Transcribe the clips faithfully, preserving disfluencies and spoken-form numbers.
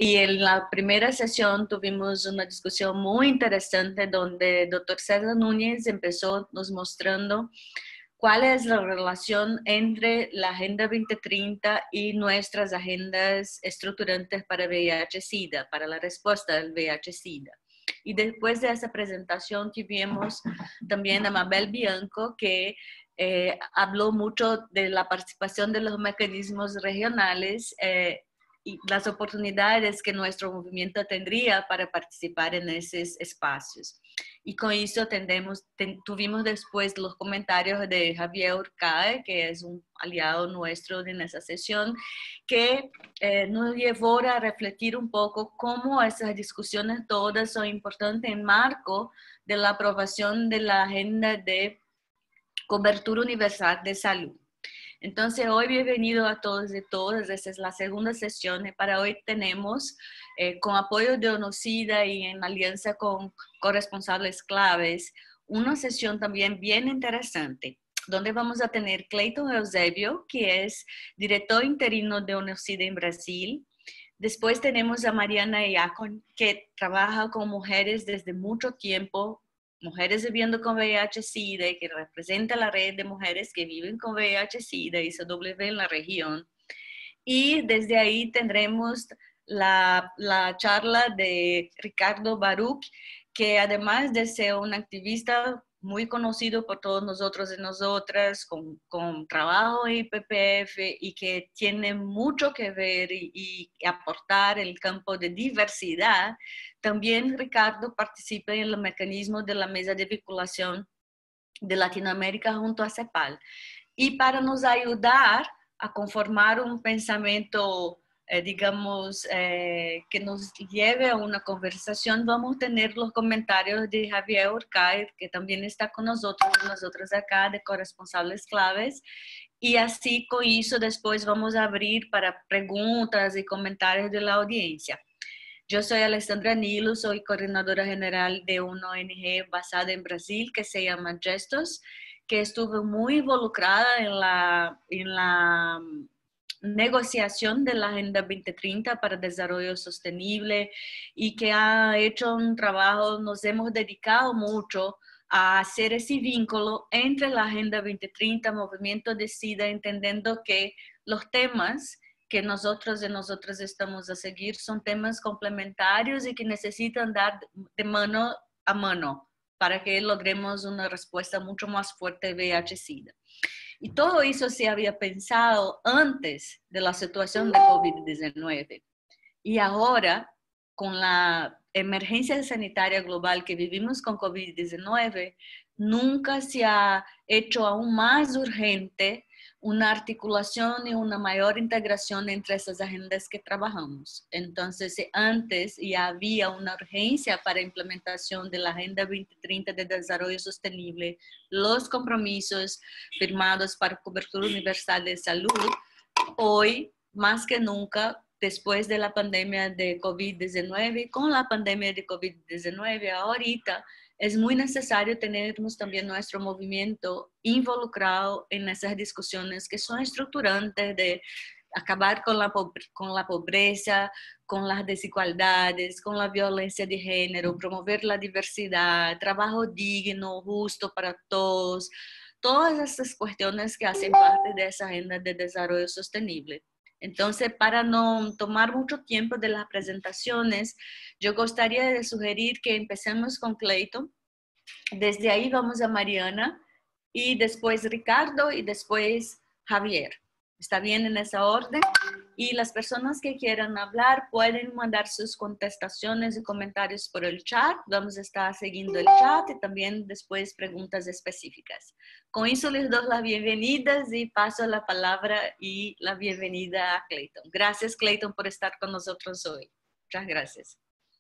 Y en la primera sesión tuvimos una discusión muy interesante donde el doctor César Núñez empezó nos mostrando cuál es la relación entre la Agenda veinte treinta y nuestras agendas estructurantes para V I H-Sida, para la respuesta del V I H-Sida. Y después de esa presentación tuvimos también a Mabel Bianco, que eh, habló mucho de la participación de los mecanismos regionales eh, y las oportunidades que nuestro movimiento tendría para participar en esos espacios. Y con eso tendemos, ten, tuvimos después los comentarios de Javier Urcae, que es un aliado nuestro en esa sesión, que eh, nos llevó a refletir un poco cómo esas discusiones todas son importantes en marco de la aprobación de la Agenda de Cobertura Universal de Salud. Entonces, hoy bienvenido a todos y todas. Esta es la segunda sesión. Y para hoy tenemos, eh, con apoyo de ONUSIDA y en alianza con corresponsables claves, una sesión también bien interesante, donde vamos a tener Cleiton Eusebio, que es director interino de ONUSIDA en Brasil. Después tenemos a Mariana Iacon, que trabaja con mujeres desde mucho tiempo, mujeres viviendo con V I H-Sida, que representa la red de mujeres que viven con V I H-Sida y I C W en la región. Y desde ahí tendremos la, la charla de Ricardo Baruch, que además de ser un activista muy conocido por todos nosotros y nosotras, con, con trabajo en I P P F y que tiene mucho que ver y, y aportar en el campo de diversidad, también Ricardo participa en los mecanismos de la mesa de vinculación de Latinoamérica junto a CEPAL. Y para nos ayudar a conformar un pensamiento Eh, digamos, eh, que nos lleve a una conversación, vamos a tener los comentarios de Javier Urcae, que también está con nosotros, nosotros acá, de corresponsables claves, y así con eso después vamos a abrir para preguntas y comentarios de la audiencia. Yo soy Alessandra Nilo, soy coordinadora general de una O N G basada en Brasil que se llama Gestos, que estuvo muy involucrada en la... En la negociación de la Agenda veinte treinta para Desarrollo Sostenible y que ha hecho un trabajo, nos hemos dedicado mucho a hacer ese vínculo entre la Agenda veinte treinta, Movimiento de SIDA, entendiendo que los temas que nosotros y nosotras estamos a seguir son temas complementarios y que necesitan dar de mano a mano para que logremos una respuesta mucho más fuerte de V I H-Sida. Y todo eso se había pensado antes de la situación de COVID diecinueve. Y ahora, con la emergencia sanitaria global que vivimos con COVID diecinueve, nunca se ha hecho aún más urgente una articulación y una mayor integración entre esas agendas que trabajamos. Entonces, antes ya había una urgencia para implementación de la Agenda veinte treinta de Desarrollo Sostenible, los compromisos firmados para cobertura universal de salud. Hoy, más que nunca, después de la pandemia de COVID diecinueve, con la pandemia de COVID diecinueve, ahorita es muy necesario tenernos también nuestro movimiento involucrado en esas discusiones que son estructurantes de acabar con la, con la pobreza, con las desigualdades, con la violencia de género, promover la diversidad, trabajo digno, justo para todos, todas estas cuestiones que hacen parte de esa agenda de desarrollo sostenible. Entonces, para no tomar mucho tiempo de las presentaciones, yo gustaría de sugerir que empecemos con Cleiton. Desde ahí vamos a Mariana y después Ricardo y después Javier. ¿Está bien en esa orden? Y las personas que quieran hablar pueden mandar sus contestaciones y comentarios por el chat. Vamos a estar siguiendo el chat y también después preguntas específicas. Con eso les doy las bienvenidas y paso la palabra y la bienvenida a Cleiton. Gracias, Cleiton, por estar con nosotros hoy. Muchas gracias.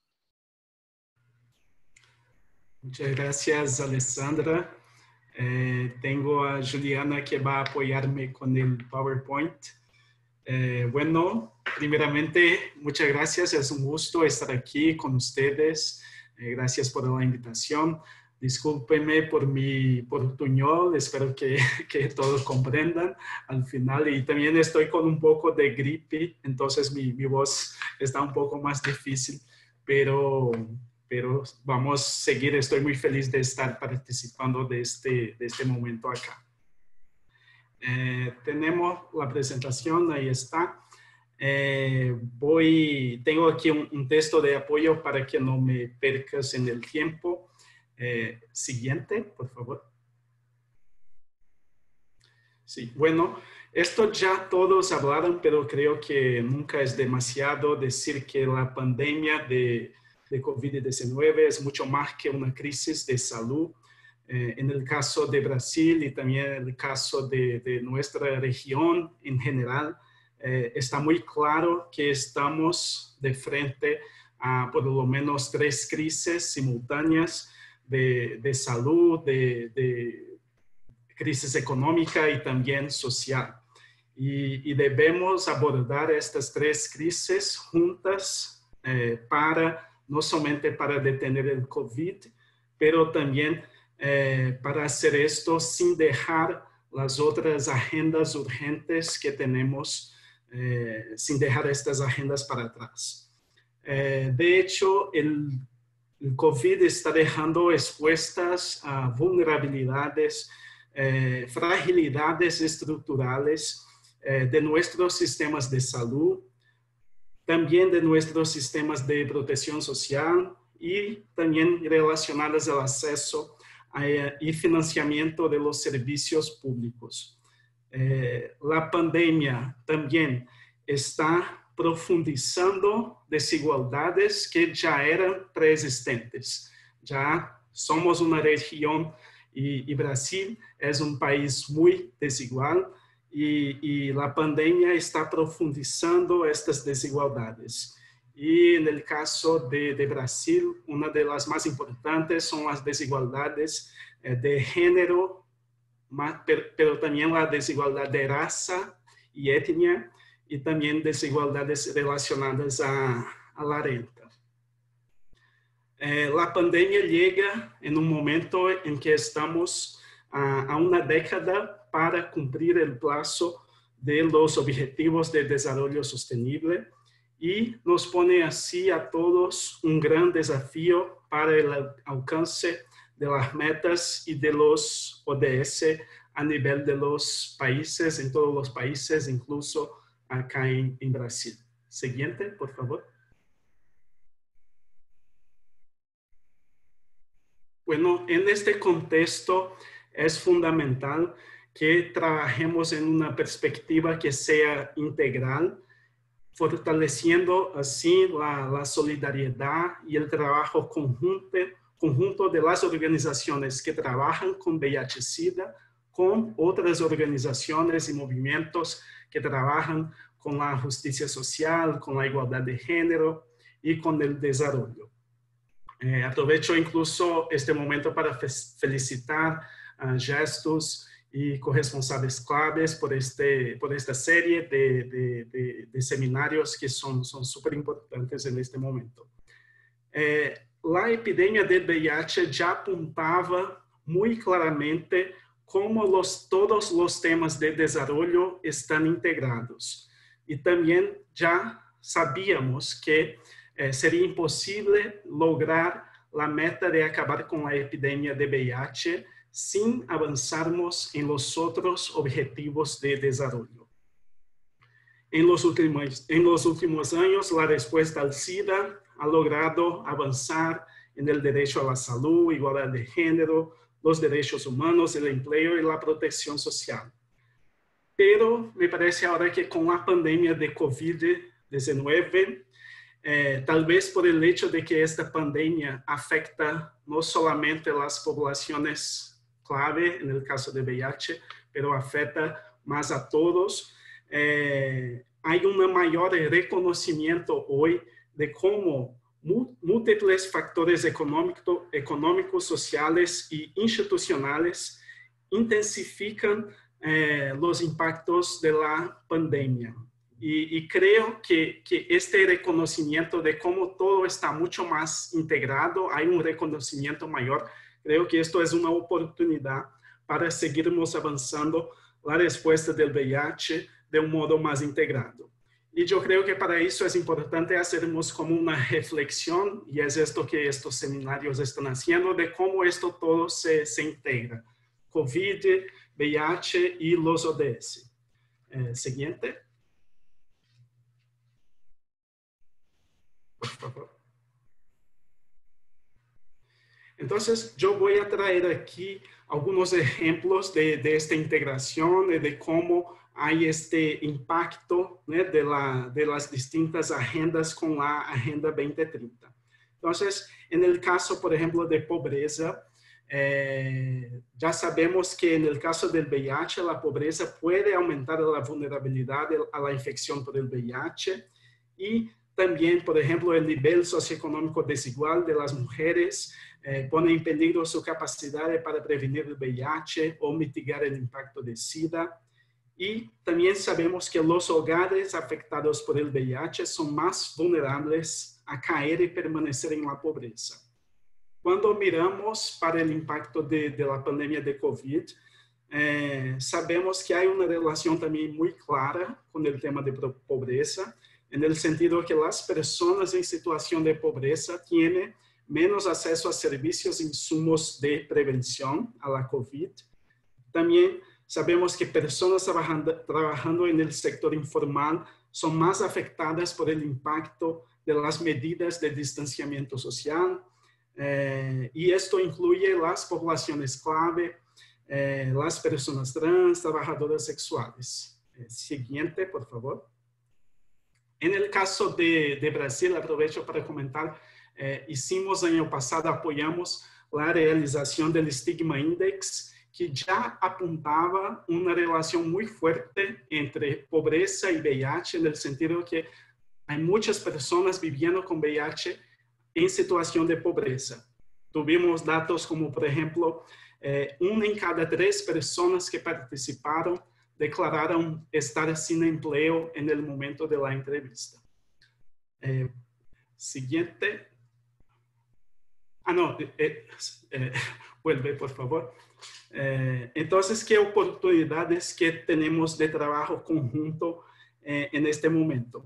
Muchas gracias, Alessandra. Eh, tengo a Juliana que va a apoyarme con el PowerPoint. Eh, bueno, primeramente, muchas gracias. Es un gusto estar aquí con ustedes. Eh, gracias por la invitación. discúlpenme por mi portuñol, espero que, que todos comprendan al final. Y también estoy con un poco de gripe, entonces mi, mi voz está un poco más difícil, pero, pero vamos a seguir. Estoy muy feliz de estar participando de este, de este momento acá. Eh, tenemos la presentación, ahí está. Eh, voy, tengo aquí un, un texto de apoyo para que no me percas en el tiempo. Eh, siguiente, por favor. Sí, bueno, esto ya todos hablaron, pero creo que nunca es demasiado decir que la pandemia de, de COVID diecinueve es mucho más que una crisis de salud. Eh, en el caso de Brasil y también en el caso de, de nuestra región en general, eh, está muy claro que estamos de frente a por lo menos tres crisis simultáneas de, de salud, de, de crisis económica y también social. Y, y debemos abordar estas tres crisis juntas eh, para, no solamente para detener el COVID, pero también eh, para hacer esto sin dejar las otras agendas urgentes que tenemos, eh, sin dejar estas agendas para atrás. Eh, de hecho, el El COVID está dejando expuestas a vulnerabilidades, eh, fragilidades estructurales eh, de nuestros sistemas de salud, también de nuestros sistemas de protección social y también relacionadas al acceso a, y financiamiento de los servicios públicos. Eh, la pandemia también está profundizando desigualdades que ya eran preexistentes. Ya somos una región y, y Brasil es un país muy desigual y, y la pandemia está profundizando estas desigualdades. Y en el caso de, de Brasil, una de las más importantes son las desigualdades eh, de género, más, pero, pero también la desigualdad de raza y etnia, y también desigualdades relacionadas a, a la renta. Eh, la pandemia llega en un momento en que estamos a, a una década para cumplir el plazo de los Objetivos de Desarrollo Sostenible y nos pone así a todos un gran desafío para el alcance de las metas y de los O D S a nivel de los países, en todos los países, incluso acá en, en Brasil. Siguiente, por favor. Bueno, en este contexto es fundamental que trabajemos en una perspectiva que sea integral, fortaleciendo así la, la solidaridad y el trabajo conjunto, conjunto de las organizaciones que trabajan con V I H-Sida, con otras organizaciones y movimientos que trabajan con la justicia social, con la igualdad de género y con el desarrollo. Eh, aprovecho incluso este momento para fe felicitar a Gestos y corresponsables claves por, este, por esta serie de, de, de, de seminarios que son súper importantes en este momento. Eh, la epidemia del V I H ya apuntaba muy claramente cómo los, todos los temas de desarrollo están integrados. Y también ya sabíamos que eh, sería imposible lograr la meta de acabar con la epidemia de V I H sin avanzarmos en los otros objetivos de desarrollo. En los últimos, en los últimos años, la respuesta al SIDA ha logrado avanzar en el derecho a la salud, igualdad de género, los derechos humanos, el empleo y la protección social. Pero me parece ahora que con la pandemia de COVID diecinueve, eh, tal vez por el hecho de que esta pandemia afecta no solamente las poblaciones clave, en el caso de V I H, pero afecta más a todos, eh, hay un mayor reconocimiento hoy de cómo múltiples factores económico, económicos, sociales y institucionales intensifican eh, los impactos de la pandemia. Y, y creo que, que este reconocimiento de cómo todo está mucho más integrado, hay un reconocimiento mayor creo que esto es una oportunidad para seguirmos avanzando la respuesta del V I H de un modo más integrado. Y yo creo que para eso es importante hacernos como una reflexión, y es esto que estos seminarios están haciendo, de cómo esto todo se, se integra. COVID, V I H y los O D S. Eh, siguiente. Por favor. Entonces, yo voy a traer aquí algunos ejemplos de, de esta integración, de, de cómo hay este impacto, ¿no?, de, la, de las distintas agendas con la Agenda veinte treinta. Entonces, en el caso, por ejemplo, de pobreza, eh, ya sabemos que en el caso del V I H, la pobreza puede aumentar la vulnerabilidad a la infección por el V I H y también, por ejemplo, el nivel socioeconómico desigual de las mujeres eh, pone en peligro su capacidad para prevenir el V I H o mitigar el impacto de SIDA. Y también sabemos que los hogares afectados por el V I H son más vulnerables a caer y permanecer en la pobreza. Cuando miramos para el impacto de, de la pandemia de COVID, eh, sabemos que hay una relación también muy clara con el tema de pobreza, en el sentido que las personas en situación de pobreza tienen menos acceso a servicios e insumos de prevención a la COVID. También sabemos que personas trabajando, trabajando en el sector informal son más afectadas por el impacto de las medidas de distanciamiento social, eh, y esto incluye las poblaciones clave, eh, las personas trans, trabajadoras sexuales. Eh, siguiente, por favor. En el caso de, de Brasil, aprovecho para comentar, eh, hicimos año pasado, apoyamos la realización del Stigma Index, que ya apuntaba una relación muy fuerte entre pobreza y V I H, en el sentido que hay muchas personas viviendo con V I H en situación de pobreza. Tuvimos datos como, por ejemplo, eh, una en cada tres personas que participaron declararon estar sin empleo en el momento de la entrevista. Eh, siguiente. Ah, no, eh, eh, vuelve, por favor. Eh, entonces, ¿qué oportunidades que tenemos de trabajo conjunto eh, en este momento?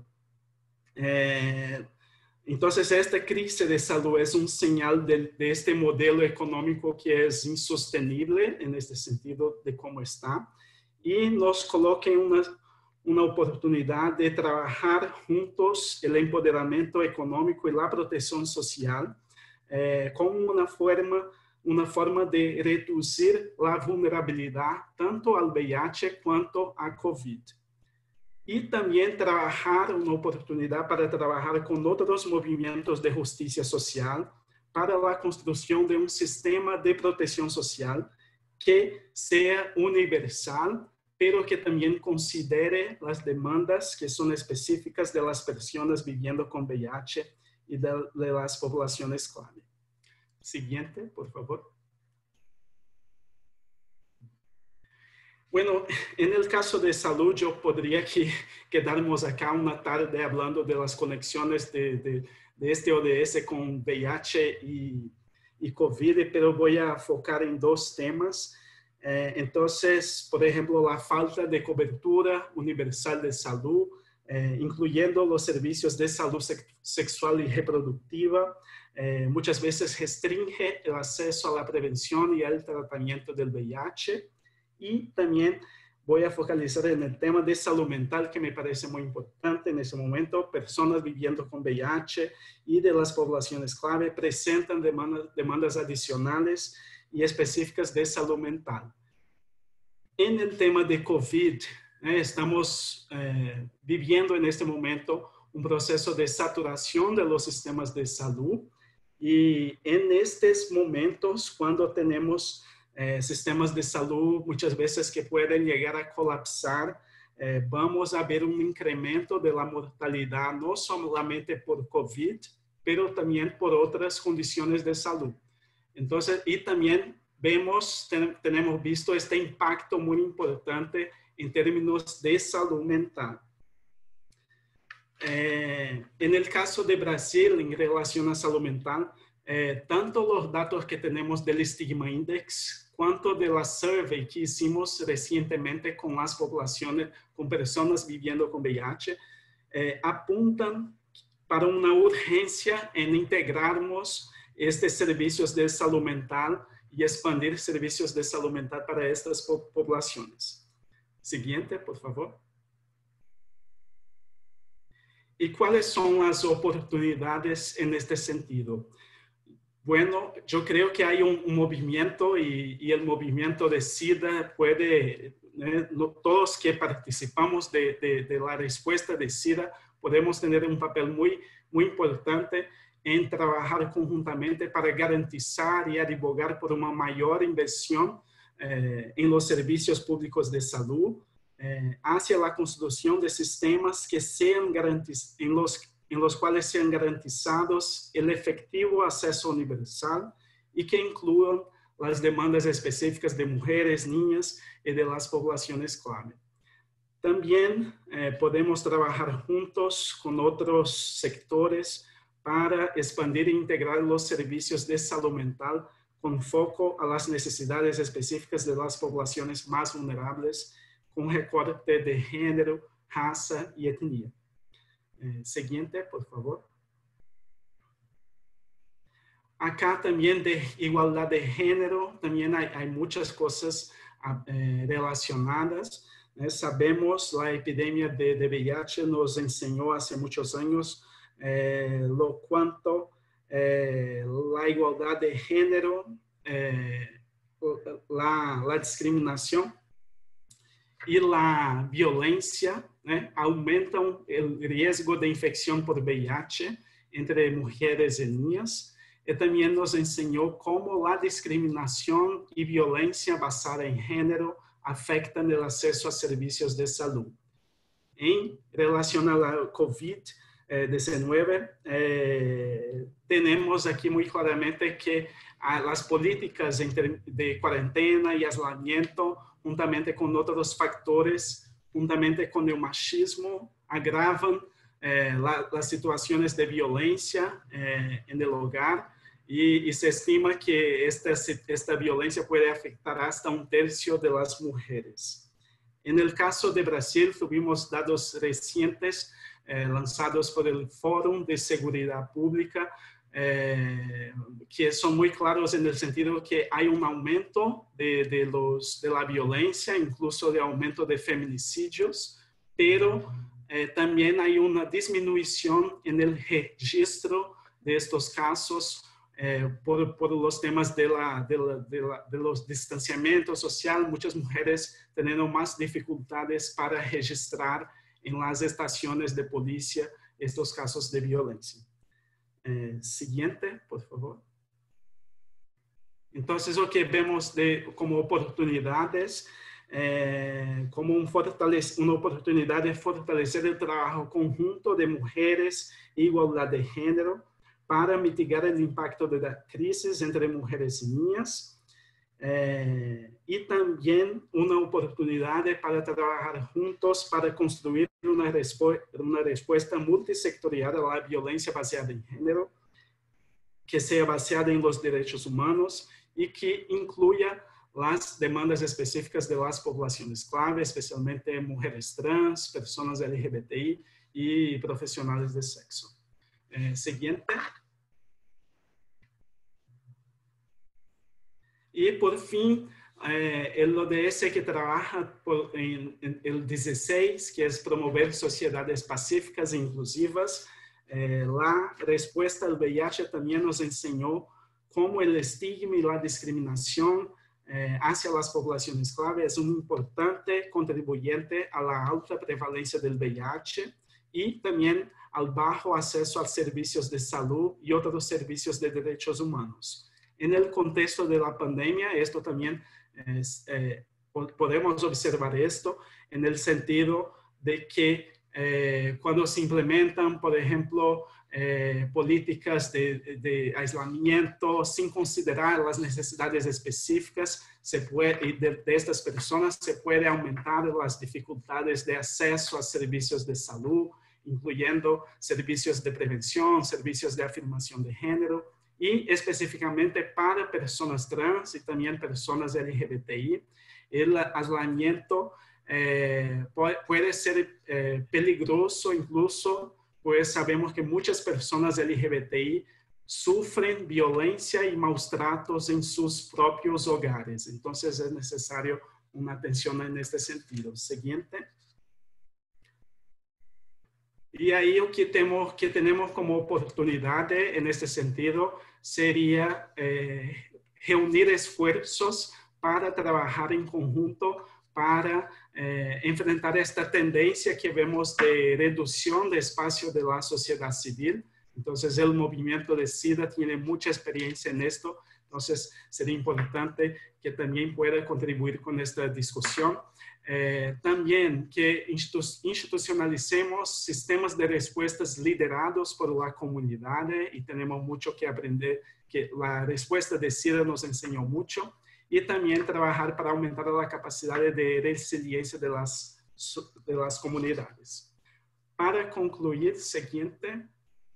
Eh, entonces, esta crisis de salud es un señal de, de este modelo económico que es insostenible en este sentido de cómo está, y nos coloca en una, una oportunidad de trabajar juntos el empoderamiento económico y la protección social eh, como una forma, una forma de reducir la vulnerabilidad tanto al V I H cuanto a COVID. Y también trabajar una oportunidad para trabajar con otros movimientos de justicia social para la construcción de un sistema de protección social que sea universal, pero que también considere las demandas que son específicas de las personas viviendo con V I H y de, de las poblaciones clave. Siguiente, por favor. Bueno, en el caso de salud, yo podría que, quedarnos acá una tarde hablando de las conexiones de, de, de este O D S con V I H y, y COVID, pero voy a enfocar en dos temas. Eh, entonces, por ejemplo, la falta de cobertura universal de salud, eh, incluyendo los servicios de salud sex sexual y reproductiva, eh, muchas veces restringe el acceso a la prevención y al tratamiento del V I H. Y también voy a focalizar en el tema de salud mental, que me parece muy importante en este momento. Personas viviendo con V I H y de las poblaciones clave presentan demandas, demandas adicionales y específicas de salud mental. En el tema de COVID, eh, estamos eh, viviendo en este momento un proceso de saturación de los sistemas de salud, y en estos momentos, cuando tenemos eh, sistemas de salud muchas veces que pueden llegar a colapsar, eh, vamos a ver un incremento de la mortalidad, no solamente por COVID, pero también por otras condiciones de salud. Entonces, y también vemos, ten, tenemos visto este impacto muy importante en términos de salud mental. Eh, en el caso de Brasil, en relación a salud mental, eh, tanto los datos que tenemos del Stigma Index, cuanto de la survey que hicimos recientemente con las poblaciones, con personas viviendo con V I H, eh, apuntan para una urgencia en integrarnos estos servicios de salud mental y expandir servicios de salud mental para estas po poblaciones. Siguiente, por favor. ¿Y cuáles son las oportunidades en este sentido? Bueno, yo creo que hay un, un movimiento y, y el movimiento de SIDA puede, eh, no, todos que participamos de, de, de la respuesta de SIDA, podemos tener un papel muy, muy importante en trabajar conjuntamente para garantizar y advogar por una mayor inversión eh, en los servicios públicos de salud, eh, hacia la construcción de sistemas que sean garantiz en los, en los cuales sean garantizados el efectivo acceso universal y que incluyan las demandas específicas de mujeres, niñas y de las poblaciones clave. También eh, podemos trabajar juntos con otros sectores para expandir e integrar los servicios de salud mental con foco a las necesidades específicas de las poblaciones más vulnerables, con recorte de género, raza y etnia. Eh, siguiente, por favor. Acá también de igualdad de género, también hay, hay muchas cosas eh, relacionadas. Eh, sabemos, la epidemia de, de V I H nos enseñó hace muchos años eh, lo cuanto eh, la igualdad de género, eh, la, la discriminación y la violencia eh, aumentan el riesgo de infección por V I H entre mujeres y niñas. Y también nos enseñó cómo la discriminación y violencia basada en género afectan el acceso a servicios de salud. En relación a la COVID diecinueve, eh, tenemos aquí muy claramente que ah, las políticas de cuarentena y aislamiento, juntamente con otros factores, juntamente con el machismo, agravan eh, la, las situaciones de violencia eh, en el hogar y, y se estima que esta, esta violencia puede afectar hasta un tercio de las mujeres. En el caso de Brasil, tuvimos datos recientes eh, lanzados por el Fórum de Seguridad Pública, eh, que son muy claros en el sentido que hay un aumento de, de, los, de la violencia, incluso de aumento de feminicidios, pero eh, también hay una disminución en el registro de estos casos eh, por, por los temas de, la, de, la, de, la, de los distanciamientos social, muchas mujeres teniendo más dificultades para registrar en las estaciones de policía estos casos de violencia. Eh, siguiente, por favor. Entonces, lo que vemos de, como oportunidades, eh, como un fortalece, una oportunidad de fortalecer el trabajo conjunto de mujeres e igualdad de género para mitigar el impacto de la crisis entre mujeres y niñas. Eh, y también una oportunidad para trabajar juntos para construir una, respu una respuesta multisectorial a la violencia basada en género, que sea basada en los derechos humanos y que incluya las demandas específicas de las poblaciones clave, especialmente mujeres trans, personas L G B T I y profesionales de sexo. Eh, siguiente. Y por fin, eh, el O D S que trabaja por, en, en el dieciséis, que es promover sociedades pacíficas e inclusivas. Eh, la respuesta al V I H también nos enseñó cómo el estigma y la discriminación eh, hacia las poblaciones clave es un importante contribuyente a la alta prevalencia del V I H y también al bajo acceso a servicios de salud y otros servicios de derechos humanos. En el contexto de la pandemia, esto también es, eh, podemos observar esto en el sentido de que eh, cuando se implementan, por ejemplo, eh, políticas de, de aislamiento sin considerar las necesidades específicas se puede, de, de estas personas, se puede aumentar las dificultades de acceso a servicios de salud, incluyendo servicios de prevención, servicios de afirmación de género, y específicamente para personas trans y también personas L G B T I. El aislamiento eh, puede, puede ser eh, peligroso incluso, pues sabemos que muchas personas L G B T I sufren violencia y malos tratos en sus propios hogares. Entonces es necesario una atención en este sentido. Siguiente. Y ahí lo que tenemos, que tenemos como oportunidad en este sentido sería eh, reunir esfuerzos para trabajar en conjunto para eh, enfrentar esta tendencia que vemos de reducción de espacio de la sociedad civil. Entonces el movimiento de SIDA tiene mucha experiencia en esto, entonces sería importante que también pueda contribuir con esta discusión. Eh, también que institu institucionalicemos sistemas de respuestas liderados por la comunidad y tenemos mucho que aprender, que la respuesta de SIDA nos enseñó mucho, y también trabajar para aumentar la capacidad de resiliencia de las, de las comunidades. Para concluir, siguiente,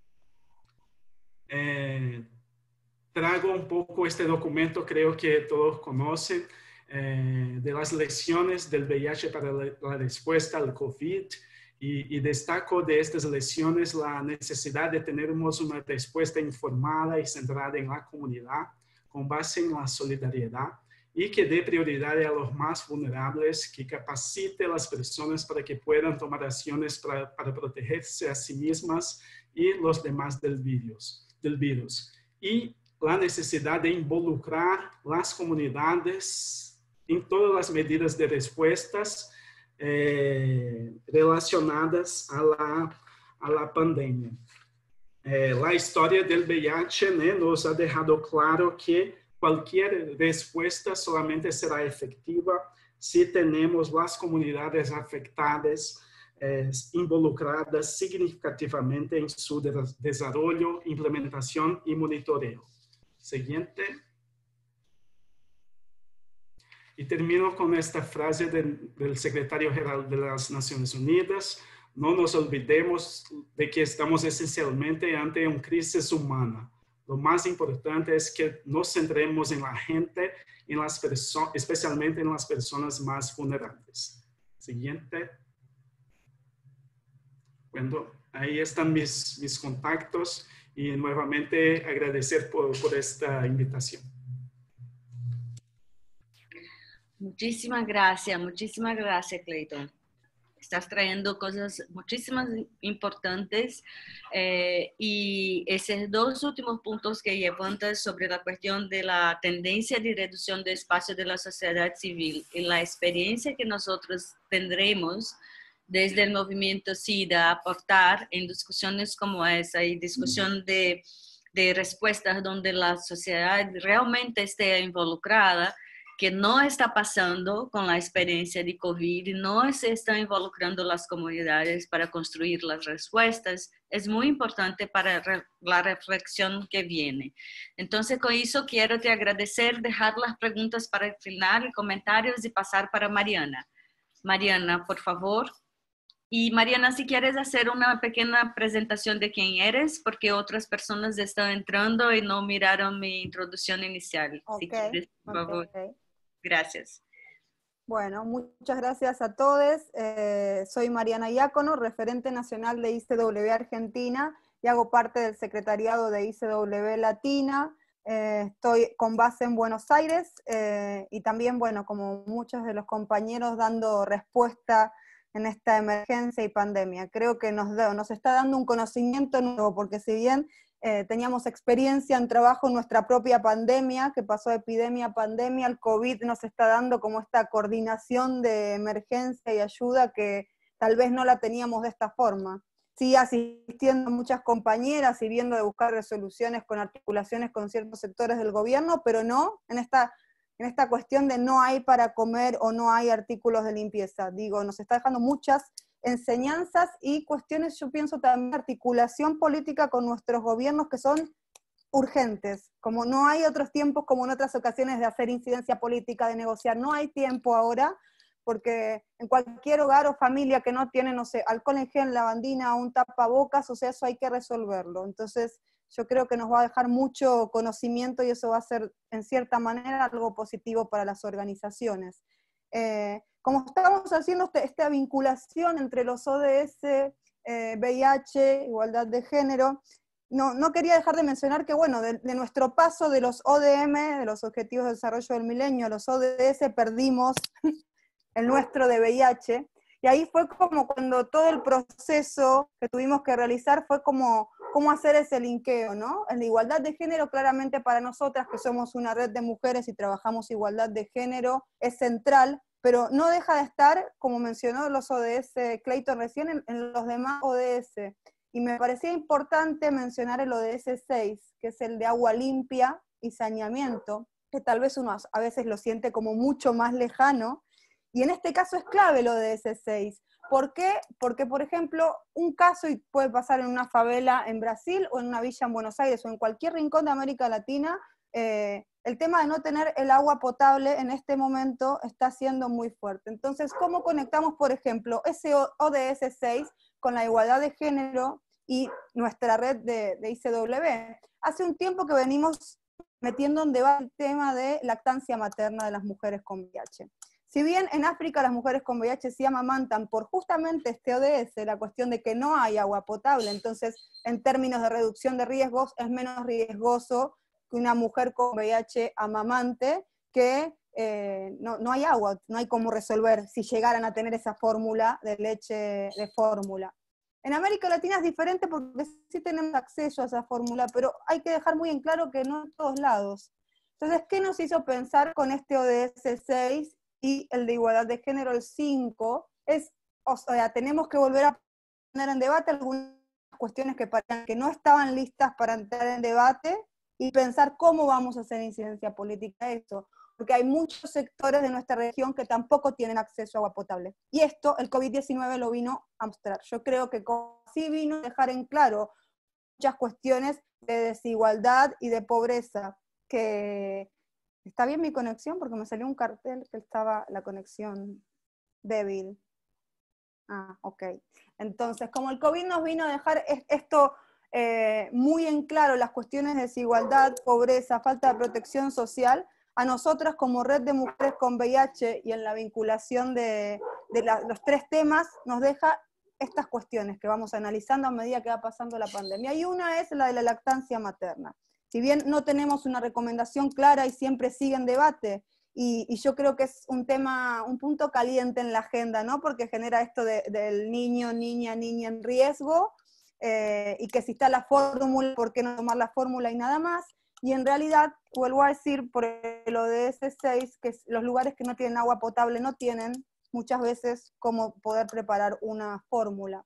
eh, traigo un poco este documento, creo que todos conocen, eh, de las lecciones del V I H para la, la respuesta al COVID, y, y destaco de estas lecciones la necesidad de tener una respuesta informada y centrada en la comunidad, con base en la solidaridad, y que dé prioridad a los más vulnerables, que capacite a las personas para que puedan tomar acciones para, para protegerse a sí mismas y los demás del virus. Del virus. Y la necesidad de involucrar las comunidades en todas las medidas de respuestas eh, relacionadas a la, a la pandemia. Eh, la historia del V I H né, nos ha dejado claro que cualquier respuesta solamente será efectiva si tenemos las comunidades afectadas eh, involucradas significativamente en su de desarrollo, implementación y monitoreo. Siguiente. Y termino con esta frase de, del secretario general de las Naciones Unidas: no nos olvidemos de que estamos esencialmente ante una crisis humana. Lo más importante es que nos centremos en la gente, en las personas, especialmente en las personas más vulnerables. Siguiente. Bueno, ahí están mis, mis contactos y nuevamente agradecer por, por esta invitación. Muchísimas gracias, muchísimas gracias, Clayton. Estás trayendo cosas muchísimas importantes eh, y esos dos últimos puntos que levantas sobre la cuestión de la tendencia de reducción de espacio de la sociedad civil y la experiencia que nosotros tendremos desde el movimiento SIDA aportar en discusiones como esa y discusión de, de respuestas donde la sociedad realmente esté involucrada, que no está pasando con la experiencia de COVID, no se están involucrando las comunidades para construir las respuestas, es muy importante para la reflexión que viene. Entonces, con eso quiero te agradecer, dejar las preguntas para el final, comentarios y pasar para Mariana. Mariana, por favor. Y Mariana, si quieres hacer una pequeña presentación de quién eres, porque otras personas están entrando y no miraron mi introducción inicial. Okay, si quieres, por favor. Okay. Gracias. Bueno, muchas gracias a todos. Eh, soy Mariana Iácono, referente nacional de I C W Argentina, y hago parte del secretariado de I C W Latina. Eh, estoy con base en Buenos Aires eh, y también, bueno, como muchos de los compañeros, dando respuesta en esta emergencia y pandemia. Creo que nos, da, nos está dando un conocimiento nuevo, porque si bien eh, teníamos experiencia en trabajo en nuestra propia pandemia, que pasó de epidemia a pandemia, el COVID nos está dando como esta coordinación de emergencia y ayuda que tal vez no la teníamos de esta forma. Sí, asistiendo a muchas compañeras y viendo de buscar resoluciones con articulaciones con ciertos sectores del gobierno, pero no en esta... en esta cuestión de no hay para comer o no hay artículos de limpieza. Digo, nos está dejando muchas enseñanzas y cuestiones, yo pienso también, articulación política con nuestros gobiernos que son urgentes. Como no hay otros tiempos como en otras ocasiones de hacer incidencia política, de negociar, no hay tiempo ahora, porque en cualquier hogar o familia que no tiene, no sé, alcohol en gel, lavandina, un tapabocas, o sea, eso hay que resolverlo. Entonces, yo creo que nos va a dejar mucho conocimiento y eso va a ser, en cierta manera, algo positivo para las organizaciones. Eh, como estamos haciendo este, esta vinculación entre los O D S, eh, V I H, igualdad de género, no, no quería dejar de mencionar que, bueno, de, de nuestro paso de los O D M, de los Objetivos de Desarrollo del Milenio, a los O D S, perdimos el nuestro de V I H, y ahí fue como cuando todo el proceso que tuvimos que realizar fue como cómo hacer ese linkeo, ¿no? En la igualdad de género, claramente para nosotras, que somos una red de mujeres y trabajamos igualdad de género, es central, pero no deja de estar, como mencionó los O D S Clayton recién, en, en los demás O D S. Y me parecía importante mencionar el O D S seis, que es el de agua limpia y saneamiento, que tal vez uno a veces lo siente como mucho más lejano, y en este caso es clave el O D S seis. ¿Por qué? Porque, por ejemplo, un caso, y puede pasar en una favela en Brasil, o en una villa en Buenos Aires, o en cualquier rincón de América Latina, eh, el tema de no tener el agua potable en este momento está siendo muy fuerte. Entonces, ¿cómo conectamos, por ejemplo, ese O D S seis con la igualdad de género y nuestra red de, de I C W? Hace un tiempo que venimos metiendo en debate el tema de lactancia materna de las mujeres con V I H. Si bien en África las mujeres con V I H sí amamantan por justamente este O D S, la cuestión de que no hay agua potable, entonces en términos de reducción de riesgos es menos riesgoso que una mujer con V I H amamante, que eh, no, no hay agua, no hay cómo resolver si llegaran a tener esa fórmula de leche de fórmula. En América Latina es diferente porque sí tenemos acceso a esa fórmula, pero hay que dejar muy en claro que no en todos lados. Entonces, ¿qué nos hizo pensar con este O D S seis y el de igualdad de género, el cinco? Es, o sea, tenemos que volver a poner en debate algunas cuestiones que, parecían que no estaban listas para entrar en debate y pensar cómo vamos a hacer incidencia política a esto. Porque hay muchos sectores de nuestra región que tampoco tienen acceso a agua potable. Y esto, el COVID diecinueve lo vino a mostrar. Yo creo que sí vino a dejar en claro muchas cuestiones de desigualdad y de pobreza, que ¿está bien mi conexión? Porque me salió un cartel que estaba la conexión débil. Ah, ok. Entonces, como el COVID nos vino a dejar esto eh, muy en claro, las cuestiones de desigualdad, pobreza, falta de protección social, a nosotras como red de mujeres con V I H y en la vinculación de, de la, los tres temas, nos deja estas cuestiones que vamos analizando a medida que va pasando la pandemia. Y una es la de la lactancia materna. Si bien no tenemos una recomendación clara y siempre sigue en debate, y, y yo creo que es un tema, un punto caliente en la agenda, ¿no? Porque genera esto de, del niño, niña, niña en riesgo, eh, y que si está la fórmula, ¿por qué no tomar la fórmula y nada más? Y en realidad, vuelvo a decir, por el O D S seis, que los lugares que no tienen agua potable no tienen muchas veces cómo poder preparar una fórmula.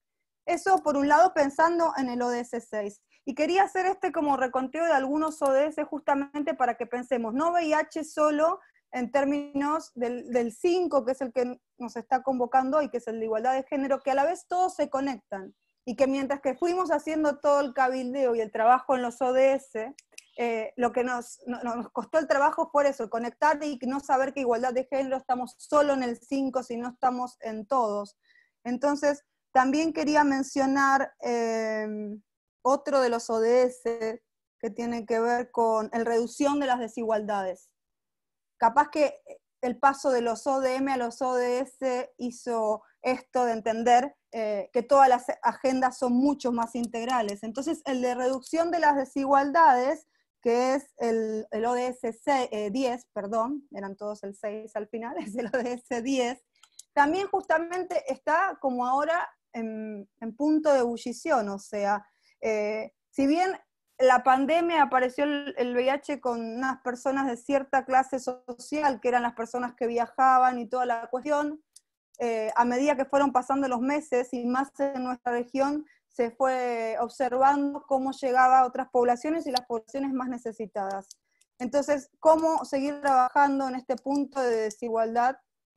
Eso por un lado pensando en el O D S seis. Y quería hacer este como reconteo de algunos O D S justamente para que pensemos, no V I H solo en términos del, del cinco, que es el que nos está convocando y que es el de igualdad de género, que a la vez todos se conectan. Y que mientras que fuimos haciendo todo el cabildeo y el trabajo en los O D S, eh, lo que nos, no, nos costó el trabajo fue eso, conectar y no saber que igualdad de género estamos solo en el cinco, si no estamos en todos. Entonces, también quería mencionar eh, otro de los O D S que tiene que ver con la reducción de las desigualdades. Capaz que el paso de los O D M a los O D S hizo esto de entender eh, que todas las agendas son mucho más integrales. Entonces, el de reducción de las desigualdades, que es el, el O D S diez, perdón, eran todos el seis al final, es el O D S diez, también justamente está como ahora en, en punto de ebullición, o sea, eh, si bien la pandemia apareció el, el V I H con unas personas de cierta clase social, que eran las personas que viajaban y toda la cuestión, eh, a medida que fueron pasando los meses y más en nuestra región, se fue observando cómo llegaba a otras poblaciones y las poblaciones más necesitadas. Entonces, cómo seguir trabajando en este punto de desigualdad,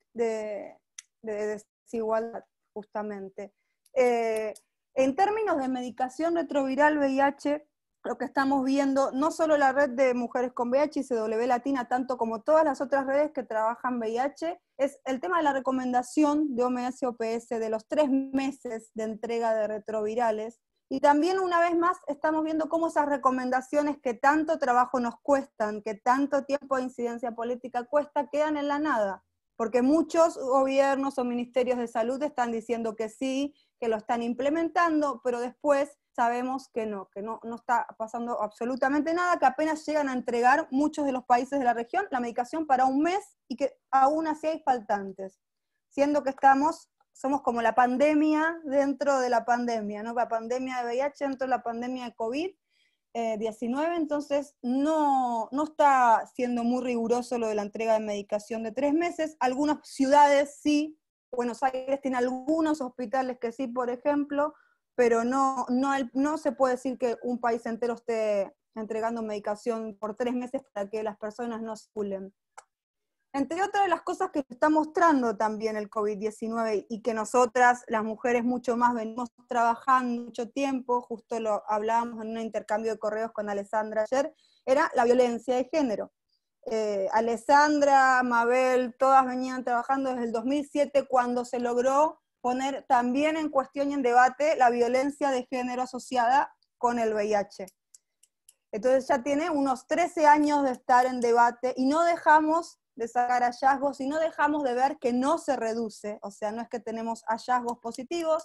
de, de desigualdad justamente. Eh, en términos de medicación retroviral V I H, lo que estamos viendo, no solo la red de mujeres con V I H y I C W Latina, tanto como todas las otras redes que trabajan V I H, es el tema de la recomendación de O M S O P S de los tres meses de entrega de retrovirales, Y también una vez más estamos viendo cómo esas recomendaciones que tanto trabajo nos cuestan, que tanto tiempo de incidencia política cuesta, quedan en la nada. Porque muchos gobiernos o ministerios de salud están diciendo que sí, que lo están implementando, pero después sabemos que no, que no, no está pasando absolutamente nada, que apenas llegan a entregar muchos de los países de la región la medicación para un mes y que aún así hay faltantes, siendo que estamos, somos como la pandemia dentro de la pandemia, ¿no? La pandemia de V I H dentro de la pandemia de COVID diecinueve, entonces no, no está siendo muy riguroso lo de la entrega de medicación de tres meses. Algunas ciudades sí, Buenos Aires tiene algunos hospitales que sí, por ejemplo, pero no, no, no se puede decir que un país entero esté entregando medicación por tres meses para que las personas no circulen. Entre otras de las cosas que está mostrando también el COVID diecinueve y que nosotras, las mujeres, mucho más venimos trabajando mucho tiempo, justo lo hablábamos en un intercambio de correos con Alessandra ayer, era la violencia de género. Eh, Alessandra, Mabel, todas venían trabajando desde el dos mil siete cuando se logró poner también en cuestión y en debate la violencia de género asociada con el V I H. Entonces ya tiene unos trece años de estar en debate y no dejamos de sacar hallazgos y no dejamos de ver que no se reduce, o sea, no es que tenemos hallazgos positivos.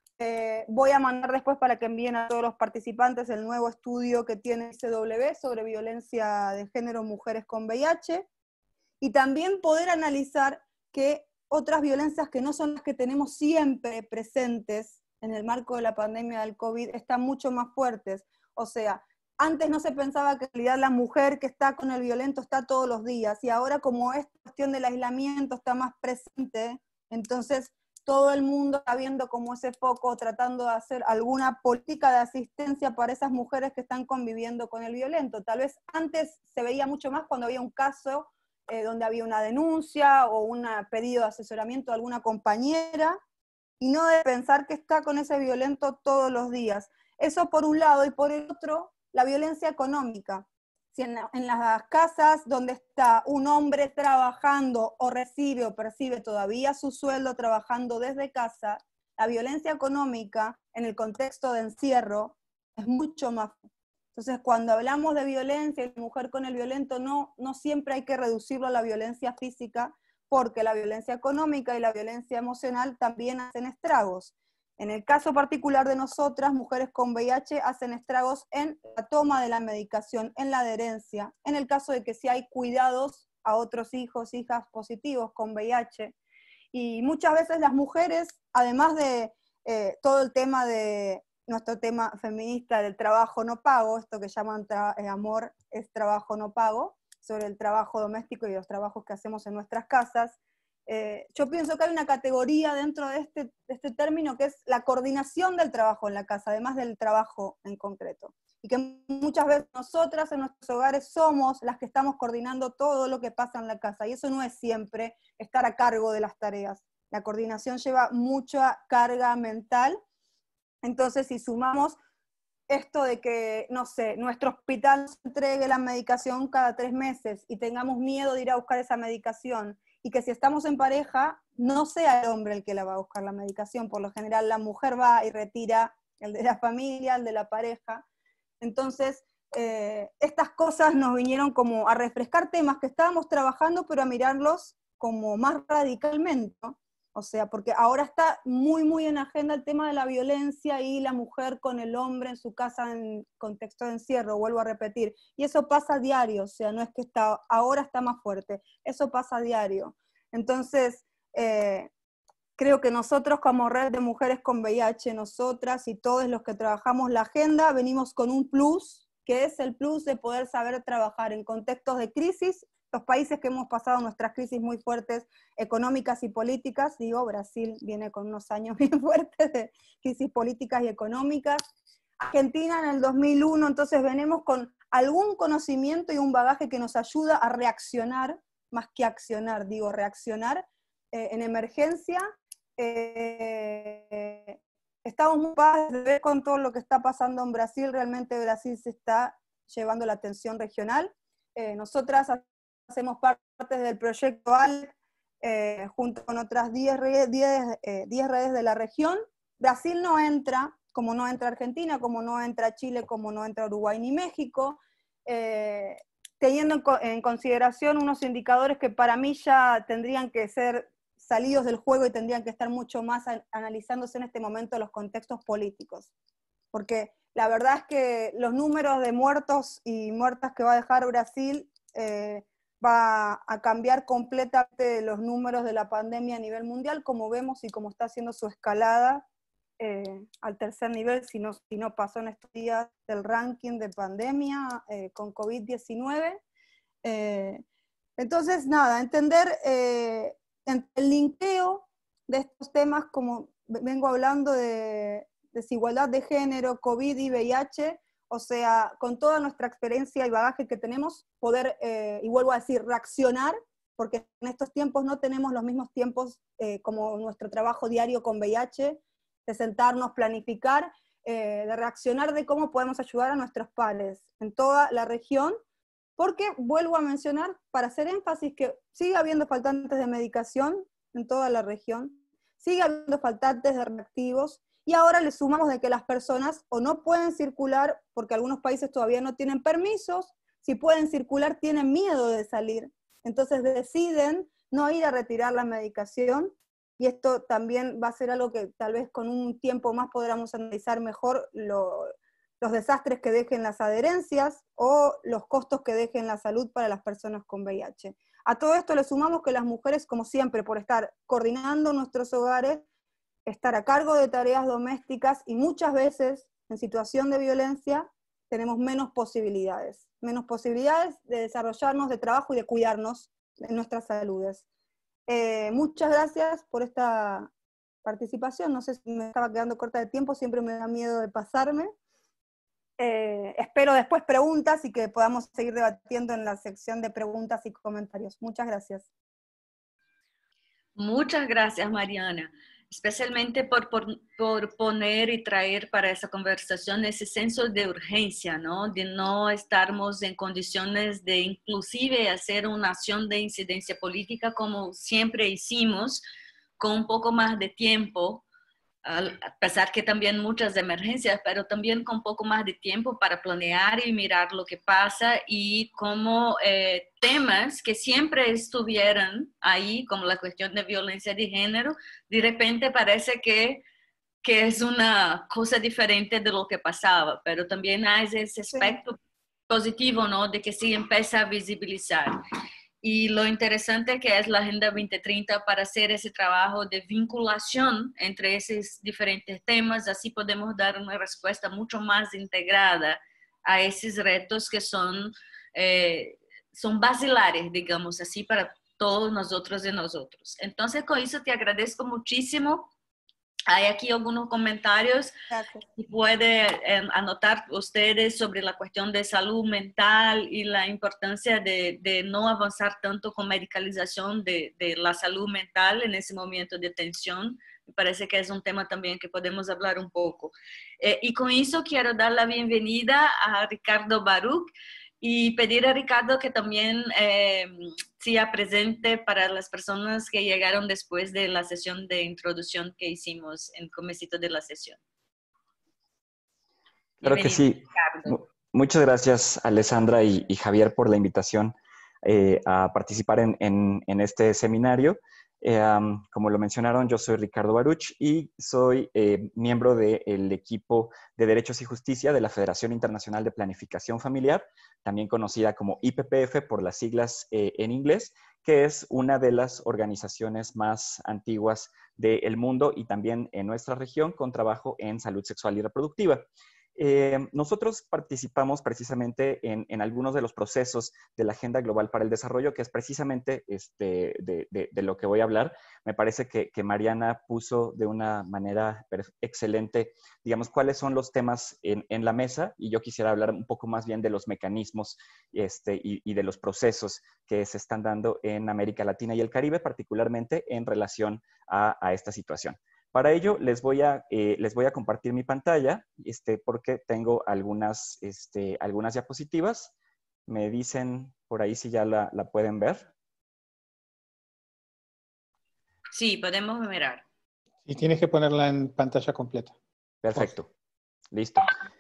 Eh, voy a mandar después para que envíen a todos los participantes el nuevo estudio que tiene I C W sobre violencia de género en mujeres con V I H, y también poder analizar que otras violencias que no son las que tenemos siempre presentes en el marco de la pandemia del COVID están mucho más fuertes, o sea, antes no se pensaba que en realidad la mujer que está con el violento está todos los días, y ahora como esta cuestión del aislamiento está más presente, entonces todo el mundo está viendo como ese foco, tratando de hacer alguna política de asistencia para esas mujeres que están conviviendo con el violento. Tal vez antes se veía mucho más cuando había un caso eh, donde había una denuncia o un pedido de asesoramiento de alguna compañera, y no de pensar que está con ese violento todos los días. Eso por un lado, y por el otro, la violencia económica. Si en, la, en las casas donde está un hombre trabajando o recibe o percibe todavía su sueldo trabajando desde casa, la violencia económica en el contexto de encierro es mucho más. Entonces, cuando hablamos de violencia y de mujer con el violento, no, no siempre hay que reducirlo a la violencia física, porque la violencia económica y la violencia emocional también hacen estragos. En el caso particular de nosotras, mujeres con V I H, hacen estragos en la toma de la medicación, en la adherencia, en el caso de que si hay cuidados a otros hijos, hijas positivos con V I H. Y muchas veces las mujeres, además de eh, todo el tema de nuestro tema feminista del trabajo no pago, esto que llaman eh, amor es trabajo no pago, sobre el trabajo doméstico y los trabajos que hacemos en nuestras casas, Eh, yo pienso que hay una categoría dentro de este, de este término que es la coordinación del trabajo en la casa, además del trabajo en concreto. Y que muchas veces nosotras en nuestros hogares somos las que estamos coordinando todo lo que pasa en la casa, y eso no es siempre estar a cargo de las tareas. La coordinación lleva mucha carga mental, entonces si sumamos esto de que, no sé, nuestro hospital nos entregue la medicación cada tres meses y tengamos miedo de ir a buscar esa medicación, y que si estamos en pareja, no sea el hombre el que la va a buscar la medicación. Por lo general la mujer va y retira el de la familia, el de la pareja. Entonces, eh, estas cosas nos vinieron como a refrescar temas que estábamos trabajando, pero a mirarlos como más radicalmente, ¿no? O sea, porque ahora está muy, muy en agenda el tema de la violencia y la mujer con el hombre en su casa en contexto de encierro, vuelvo a repetir. Y eso pasa a diario, o sea, no es que está, ahora está más fuerte, eso pasa a diario. Entonces, eh, creo que nosotros como Red de Mujeres con V I H, nosotras y todos los que trabajamos la agenda, venimos con un plus, que es el plus de poder saber trabajar en contextos de crisis. Los países que hemos pasado nuestras crisis muy fuertes económicas y políticas, digo, Brasil viene con unos años bien fuertes de crisis políticas y económicas, Argentina en el dos mil uno, entonces venimos con algún conocimiento y un bagaje que nos ayuda a reaccionar, más que accionar, digo, reaccionar eh, en emergencia. Eh, estamos muy padres de ver con todo lo que está pasando en Brasil, realmente Brasil se está llevando la atención regional. Eh, nosotras hacemos parte del proyecto A L E C, eh, junto con otras diez redes de la región. Brasil no entra como no entra Argentina, como no entra Chile, como no entra Uruguay ni México, eh, teniendo en, co en consideración unos indicadores que para mí ya tendrían que ser salidos del juego y tendrían que estar mucho más a analizándose en este momento los contextos políticos. Porque la verdad es que los números de muertos y muertas que va a dejar Brasil eh, va a cambiar completamente los números de la pandemia a nivel mundial, como vemos y como está haciendo su escalada eh, al tercer nivel, si no, si no pasó en estos días del ranking de pandemia eh, con COVID diecinueve. Eh, entonces, nada, entender eh, el linkeo de estos temas, como vengo hablando de desigualdad de género, COVID y V I H, o sea, con toda nuestra experiencia y bagaje que tenemos, poder, eh, y vuelvo a decir, reaccionar, porque en estos tiempos no tenemos los mismos tiempos eh, como nuestro trabajo diario con V I H, de sentarnos, planificar, eh, de reaccionar de cómo podemos ayudar a nuestros pares en toda la región, porque vuelvo a mencionar, para hacer énfasis, que sigue habiendo faltantes de medicación en toda la región, sigue habiendo faltantes de reactivos, y ahora le sumamos de que las personas o no pueden circular, porque algunos países todavía no tienen permisos, si pueden circular tienen miedo de salir, entonces deciden no ir a retirar la medicación, y esto también va a ser algo que tal vez con un tiempo más podamos analizar mejor lo, los desastres que dejen las adherencias o los costos que dejen la salud para las personas con V I H. A todo esto le sumamos que las mujeres, como siempre, por estar coordinando nuestros hogares, estar a cargo de tareas domésticas y muchas veces en situación de violencia tenemos menos posibilidades, menos posibilidades de desarrollarnos, de trabajo y de cuidarnos en nuestras saludes. Eh, muchas gracias por esta participación, no sé si me estaba quedando corta de tiempo, siempre me da miedo de pasarme. Eh, espero después preguntas y que podamos seguir debatiendo en la sección de preguntas y comentarios. Muchas gracias. Muchas gracias, Mariana, especialmente por, por, por poner y traer para esa conversación ese senso de urgencia, ¿no? De no estarmos en condiciones de inclusive hacer una acción de incidencia política como siempre hicimos, con un poco más de tiempo, a pesar que también muchas emergencias, pero también con un poco más de tiempo para planear y mirar lo que pasa y como eh, temas que siempre estuvieran ahí, como la cuestión de violencia de género, de repente parece que, que es una cosa diferente de lo que pasaba, pero también hay ese aspecto sí. positivo, ¿no? De que se empieza a visibilizar. Y lo interesante que es la Agenda veinte treinta para hacer ese trabajo de vinculación entre esos diferentes temas, así podemos dar una respuesta mucho más integrada a esos retos que son, eh, son basilares, digamos así, para todos nosotros y nosotros. Entonces, con eso te agradezco muchísimo. Hay aquí algunos comentarios que puede eh, anotar ustedes sobre la cuestión de salud mental y la importancia de, de no avanzar tanto con medicalización de, de la salud mental en ese momento de tensión. Me parece que es un tema también que podemos hablar un poco. Eh, y con eso quiero dar la bienvenida a Ricardo Baruch y pedir a Ricardo que también eh, sea presente para las personas que llegaron después de la sesión de introducción que hicimos en el comecito de la sesión. Claro que sí. Ricardo. Muchas gracias, Alessandra y, y Javier, por la invitación eh, a participar en, en, en este seminario. Eh, um, como lo mencionaron, yo soy Ricardo Baruch y soy eh, miembro del equipo de Derechos y Justicia de la Federación Internacional de Planificación Familiar, también conocida como I P P F por las siglas eh, en inglés, que es una de las organizaciones más antiguas del mundo y también en nuestra región con trabajo en salud sexual y reproductiva. Eh, nosotros participamos precisamente en, en algunos de los procesos de la Agenda Global para el Desarrollo, que es precisamente este, de, de, de lo que voy a hablar. Me parece que, que Mariana puso de una manera excelente, digamos, cuáles son los temas en, en la mesa, y yo quisiera hablar un poco más bien de los mecanismos este, y, y de los procesos que se están dando en América Latina y el Caribe, particularmente en relación a, a esta situación. Para ello, les voy a, eh, les voy a compartir mi pantalla, este, porque tengo algunas, este, algunas diapositivas. Me dicen por ahí si ya la, la pueden ver. Sí, podemos mirar. Y tienes que ponerla en pantalla completa. Perfecto. Listo.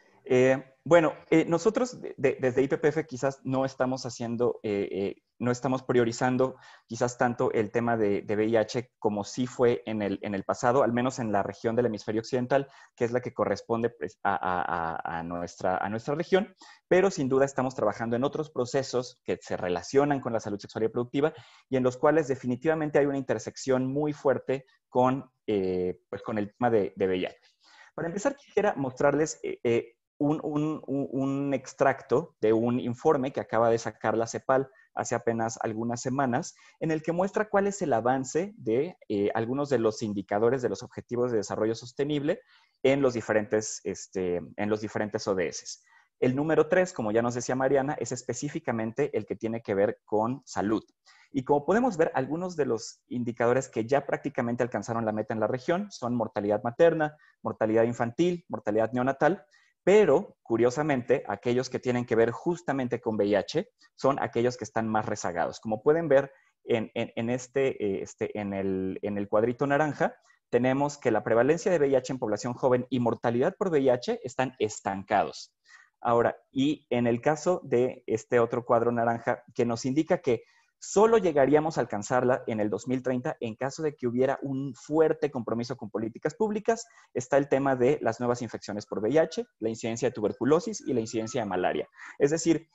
Eh, bueno, eh, nosotros de, de, desde I P P F quizás no estamos haciendo, eh, eh, no estamos priorizando quizás tanto el tema de, de V I H como sí fue en el, en el pasado, al menos en la región del hemisferio occidental, que es la que corresponde pues, a, a, a, nuestra, a nuestra región, pero sin duda estamos trabajando en otros procesos que se relacionan con la salud sexual y reproductiva y en los cuales definitivamente hay una intersección muy fuerte con, eh, pues, con el tema de, de V I H. Para empezar, quisiera mostrarles eh, eh, Un, un, un extracto de un informe que acaba de sacar la CEPAL hace apenas algunas semanas, en el que muestra cuál es el avance de eh, algunos de los indicadores de los Objetivos de Desarrollo Sostenible en los diferentes, este, en los diferentes O D S. El número tres, como ya nos decía Mariana, es específicamente el que tiene que ver con salud. Y como podemos ver, algunos de los indicadores que ya prácticamente alcanzaron la meta en la región son mortalidad materna, mortalidad infantil, mortalidad neonatal, pero, curiosamente, aquellos que tienen que ver justamente con V I H son aquellos que están más rezagados. Como pueden ver en, en, en, este, este, en, el, en el cuadrito naranja, tenemos que la prevalencia de V I H en población joven y mortalidad por V I H están estancados. Ahora, y en el caso de este otro cuadro naranja, que nos indica que solo llegaríamos a alcanzarla en el dos mil treinta en caso de que hubiera un fuerte compromiso con políticas públicas. Está el tema de las nuevas infecciones por V I H, la incidencia de tuberculosis y la incidencia de malaria. Es decir,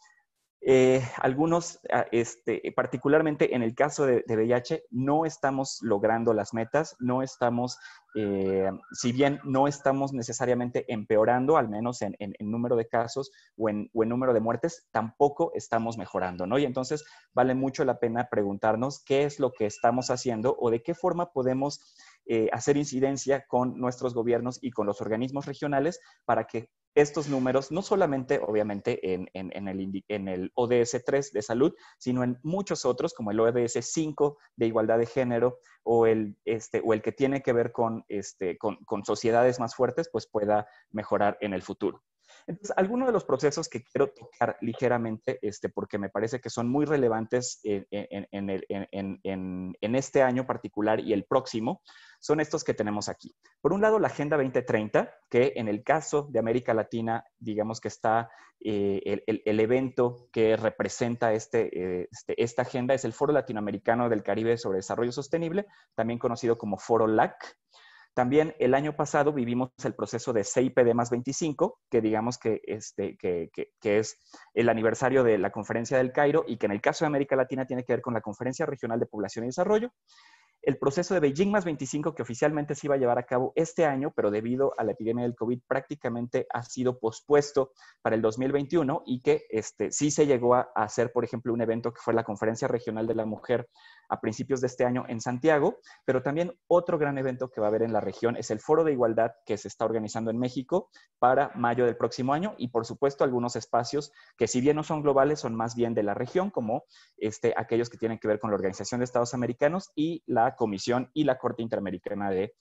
eh, algunos, este, particularmente en el caso de, de V I H, no estamos logrando las metas, no estamos, eh, si bien no estamos necesariamente empeorando, al menos en, en, en número de casos o en, o en número de muertes, tampoco estamos mejorando, ¿no? Y entonces vale mucho la pena preguntarnos qué es lo que estamos haciendo o de qué forma podemos eh, hacer incidencia con nuestros gobiernos y con los organismos regionales para que estos números, no solamente obviamente en, en, en, el, en el O D S tres de salud, sino en muchos otros, como el O D S cinco de igualdad de género o el, este, o el que tiene que ver con, este, con, con sociedades más fuertes, pues pueda mejorar en el futuro. Entonces, algunos de los procesos que quiero tocar ligeramente, este, porque me parece que son muy relevantes en, en, en, el, en, en, en este año particular y el próximo, son estos que tenemos aquí. Por un lado, la Agenda veinte treinta, que en el caso de América Latina, digamos que está eh, el, el, el evento que representa este, eh, este, esta agenda, es el Foro Latinoamericano del Caribe sobre Desarrollo Sostenible, también conocido como Foro L A C. También el año pasado vivimos el proceso de C I P D más veinticinco, que digamos que, este, que, que, que es el aniversario de la Conferencia del Cairo y que en el caso de América Latina tiene que ver con la Conferencia Regional de Población y Desarrollo. El proceso de Beijing más veinticinco, que oficialmente se iba a llevar a cabo este año, pero debido a la epidemia del COVID prácticamente ha sido pospuesto para el dos mil veintiuno y que este, sí se llegó a, a hacer, por ejemplo, un evento que fue la Conferencia Regional de la Mujer a principios de este año en Santiago, pero también otro gran evento que va a haber en la región es el Foro de Igualdad que se está organizando en México para mayo del próximo año y, por supuesto, algunos espacios que, si bien no son globales, son más bien de la región, como este, aquellos que tienen que ver con la Organización de Estados Americanos y la Comisión y la Corte Interamericana de,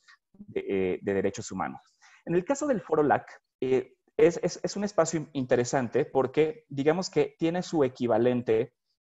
de, de Derechos Humanos. En el caso del Foro L A C, eh, es, es, es un espacio interesante porque digamos que tiene su equivalente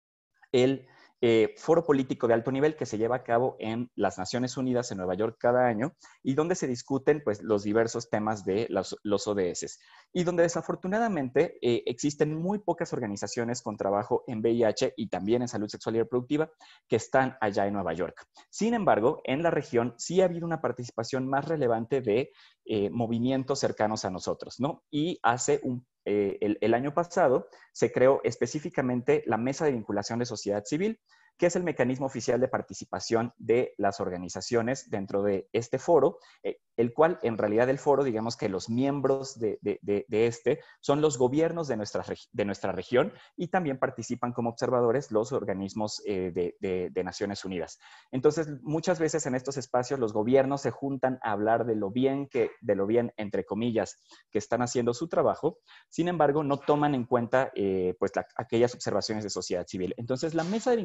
el eh, foro político de alto nivel que se lleva a cabo en las Naciones Unidas en Nueva York cada año y donde se discuten pues, los diversos temas de los, los O D S y donde desafortunadamente eh, existen muy pocas organizaciones con trabajo en V I H y también en salud sexual y reproductiva que están allá en Nueva York. Sin embargo, en la región sí ha habido una participación más relevante de eh, movimientos cercanos a nosotros, ¿no? Y hace un Eh, el, el año pasado se creó específicamente la Mesa de Vinculación de Sociedad Civil, que es el mecanismo oficial de participación de las organizaciones dentro de este foro, eh, el cual en realidad el foro, digamos que los miembros de, de, de, de este son los gobiernos de nuestra, de nuestra región y también participan como observadores los organismos eh, de, de, de Naciones Unidas. Entonces, muchas veces en estos espacios los gobiernos se juntan a hablar de lo bien, que, de lo bien entre comillas, que están haciendo su trabajo. Sin embargo, no toman en cuenta eh, pues, la, aquellas observaciones de sociedad civil. Entonces, la mesa de vinculación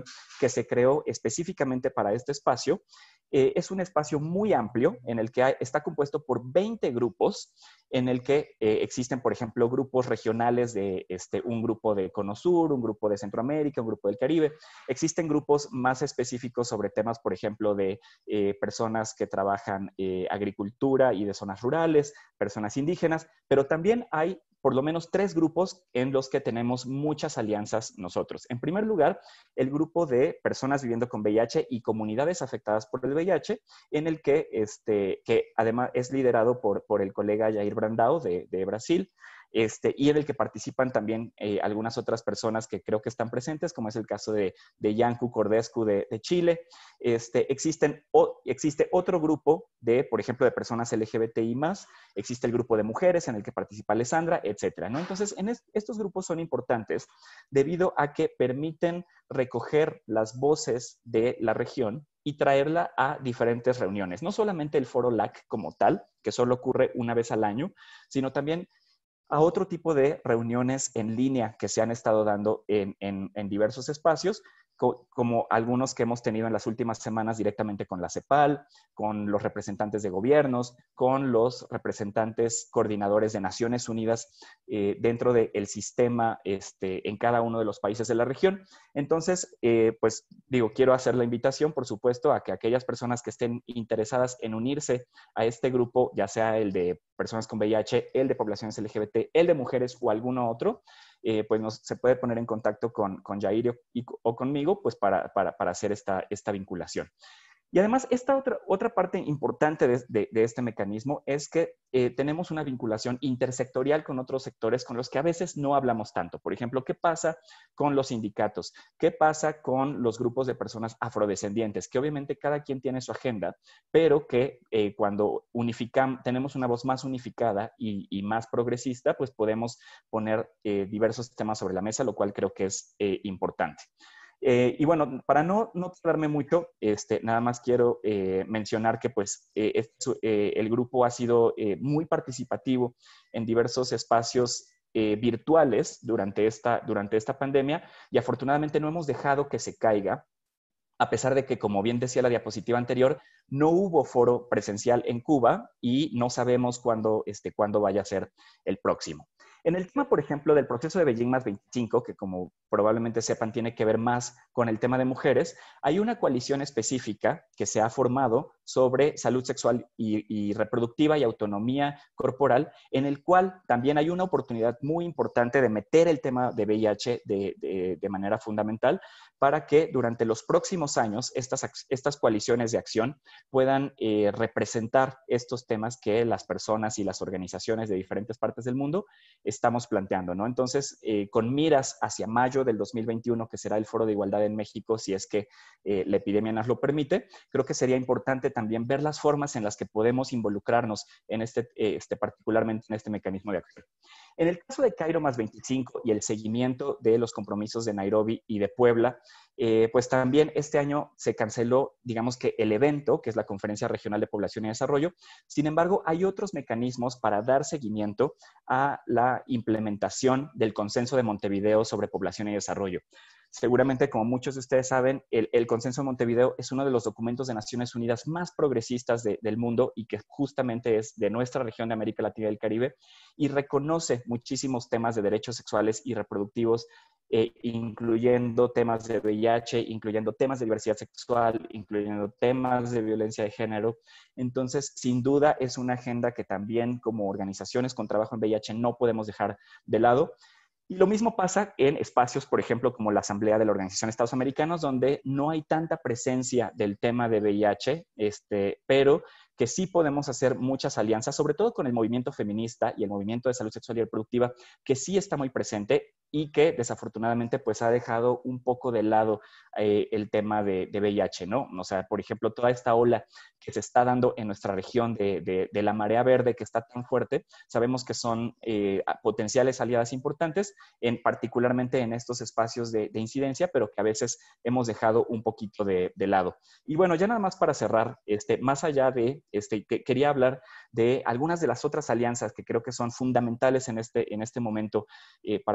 organización que se creó específicamente para este espacio. Eh, es un espacio muy amplio en el que hay, está compuesto por veinte grupos, en el que eh, existen, por ejemplo, grupos regionales de este, un grupo de Cono Sur, un grupo de Centroamérica, un grupo del Caribe. Existen grupos más específicos sobre temas, por ejemplo, de eh, personas que trabajan eh, agricultura y de zonas rurales, personas indígenas, pero también hay por lo menos tres grupos en los que tenemos muchas alianzas nosotros. En primer lugar, el grupo de personas viviendo con V I H y comunidades afectadas por el V I H, en el que, este, que además es liderado por, por el colega Jair Brandão de, de Brasil, este, y en el que participan también eh, algunas otras personas que creo que están presentes, como es el caso de, de Yanku Cordescu de, de Chile. Este, existen, o, existe otro grupo de, por ejemplo, de personas L G B T I más, existe el grupo de mujeres en el que participa Alessandra, etcétera, ¿no? Entonces, en es, estos grupos son importantes debido a que permiten recoger las voces de la región y traerla a diferentes reuniones. No solamente el Foro L A C como tal, que solo ocurre una vez al año, sino también a otro tipo de reuniones en línea que se han estado dando en, en, en diversos espacios, co como algunos que hemos tenido en las últimas semanas directamente con la CEPAL, con los representantes de gobiernos, con los representantes coordinadores de Naciones Unidas eh, dentro del sistema este, en cada uno de los países de la región. Entonces, eh, pues digo, quiero hacer la invitación, por supuesto, a que aquellas personas que estén interesadas en unirse a este grupo, ya sea el de personas con V I H, el de poblaciones L G B T, el de mujeres o alguno otro, eh, pues nos, se puede poner en contacto con, con Jair y, o conmigo pues para, para, para hacer esta, esta vinculación. Y además, esta otra, otra parte importante de, de, de este mecanismo es que eh, tenemos una vinculación intersectorial con otros sectores con los que a veces no hablamos tanto. Por ejemplo, ¿qué pasa con los sindicatos? ¿Qué pasa con los grupos de personas afrodescendientes? Que obviamente cada quien tiene su agenda, pero que eh, cuando unificamos, tenemos una voz más unificada y, y más progresista, pues podemos poner eh, diversos temas sobre la mesa, lo cual creo que es eh, importante. Eh, y bueno, para no, no tardarme mucho, este, nada más quiero eh, mencionar que pues, eh, es, eh, el grupo ha sido eh, muy participativo en diversos espacios eh, virtuales durante esta, durante esta pandemia y afortunadamente no hemos dejado que se caiga, a pesar de que, como bien decía la diapositiva anterior, no hubo foro presencial en Cuba y no sabemos cuándo, este, cuándo vaya a ser el próximo. En el tema, por ejemplo, del proceso de Beijing más veinticinco, que como probablemente sepan tiene que ver más con el tema de mujeres, hay una coalición específica que se ha formado sobre salud sexual y, y reproductiva y autonomía corporal, en el cual también hay una oportunidad muy importante de meter el tema de V I H de, de, de manera fundamental para que durante los próximos años estas, estas coaliciones de acción puedan eh, representar estos temas que las personas y las organizaciones de diferentes partes del mundo estamos planteando, ¿no? Entonces, eh, con miras hacia mayo del dos mil veintiuno, que será el Foro de Igualdad en México, si es que eh, la epidemia nos lo permite, creo que sería importante también ver las formas en las que podemos involucrarnos en este, eh, este particularmente en este mecanismo de acción. En el caso de Cairo más veinticinco y el seguimiento de los compromisos de Nairobi y de Puebla, eh, pues también este año se canceló, digamos que el evento, que es la Conferencia Regional de Población y Desarrollo. Sin embargo, hay otros mecanismos para dar seguimiento a la implementación del Consenso de Montevideo sobre Población y Desarrollo. Seguramente, como muchos de ustedes saben, el, el Consenso de Montevideo es uno de los documentos de Naciones Unidas más progresistas de, del mundo y que justamente es de nuestra región de América Latina y del Caribe y reconoce muchísimos temas de derechos sexuales y reproductivos, eh, incluyendo temas de V I H, incluyendo temas de diversidad sexual, incluyendo temas de violencia de género. Entonces, sin duda, es una agenda que también como organizaciones con trabajo en V I H no podemos dejar de lado. Y lo mismo pasa en espacios, por ejemplo, como la Asamblea de la Organización de Estados Americanos, donde no hay tanta presencia del tema de V I H, este, pero que sí podemos hacer muchas alianzas, sobre todo con el movimiento feminista y el movimiento de salud sexual y reproductiva, que sí está muy presente y que desafortunadamente pues ha dejado un poco de lado eh, el tema de, de V I H, ¿no? O sea, por ejemplo, toda esta ola que se está dando en nuestra región de, de, de la marea verde que está tan fuerte, sabemos que son eh, potenciales aliadas importantes, en, particularmente en estos espacios de, de incidencia, pero que a veces hemos dejado un poquito de, de lado. Y bueno, ya nada más para cerrar, este, más allá de, este, que, quería hablar de algunas de las otras alianzas que creo que son fundamentales en este, en este momento eh, para avanzar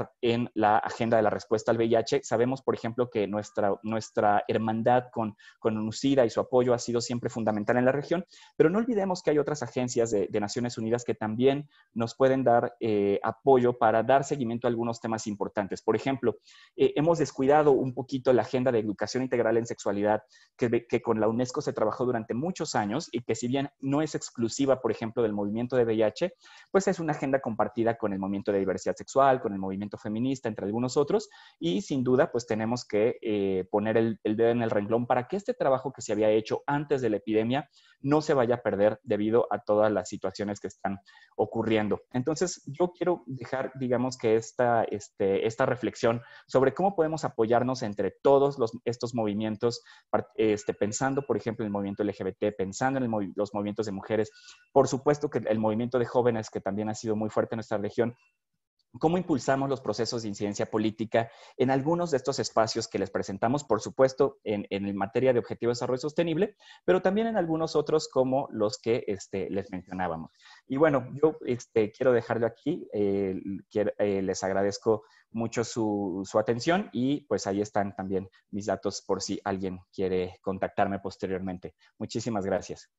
avanzar en la agenda de la respuesta al V I H. Sabemos, por ejemplo, que nuestra, nuestra hermandad con, con UNUCIDA y su apoyo ha sido siempre fundamental en la región, pero no olvidemos que hay otras agencias de, de Naciones Unidas que también nos pueden dar eh, apoyo para dar seguimiento a algunos temas importantes. Por ejemplo, eh, hemos descuidado un poquito la agenda de educación integral en sexualidad que, que con la UNESCO se trabajó durante muchos años y que si bien no es exclusiva, por ejemplo, del movimiento de V I H, pues es una agenda compartida con el movimiento de diversidad sexual, con el movimiento feminista, entre algunos otros, y sin duda pues tenemos que eh, poner el, el dedo en el renglón para que este trabajo que se había hecho antes de la epidemia no se vaya a perder debido a todas las situaciones que están ocurriendo. Entonces yo quiero dejar, digamos que esta, este, esta reflexión sobre cómo podemos apoyarnos entre todos los, estos movimientos, este, pensando por ejemplo en el movimiento L G B T, pensando en el movi los movimientos de mujeres, por supuesto que el movimiento de jóvenes que también ha sido muy fuerte en nuestra región. ¿Cómo impulsamos los procesos de incidencia política en algunos de estos espacios que les presentamos? Por supuesto, en, en materia de Objetivo de Desarrollo Sostenible, pero también en algunos otros como los que este, les mencionábamos. Y bueno, yo este, quiero dejarlo aquí. Eh, quiero, eh, les agradezco mucho su, su atención y pues ahí están también mis datos por si alguien quiere contactarme posteriormente. Muchísimas gracias.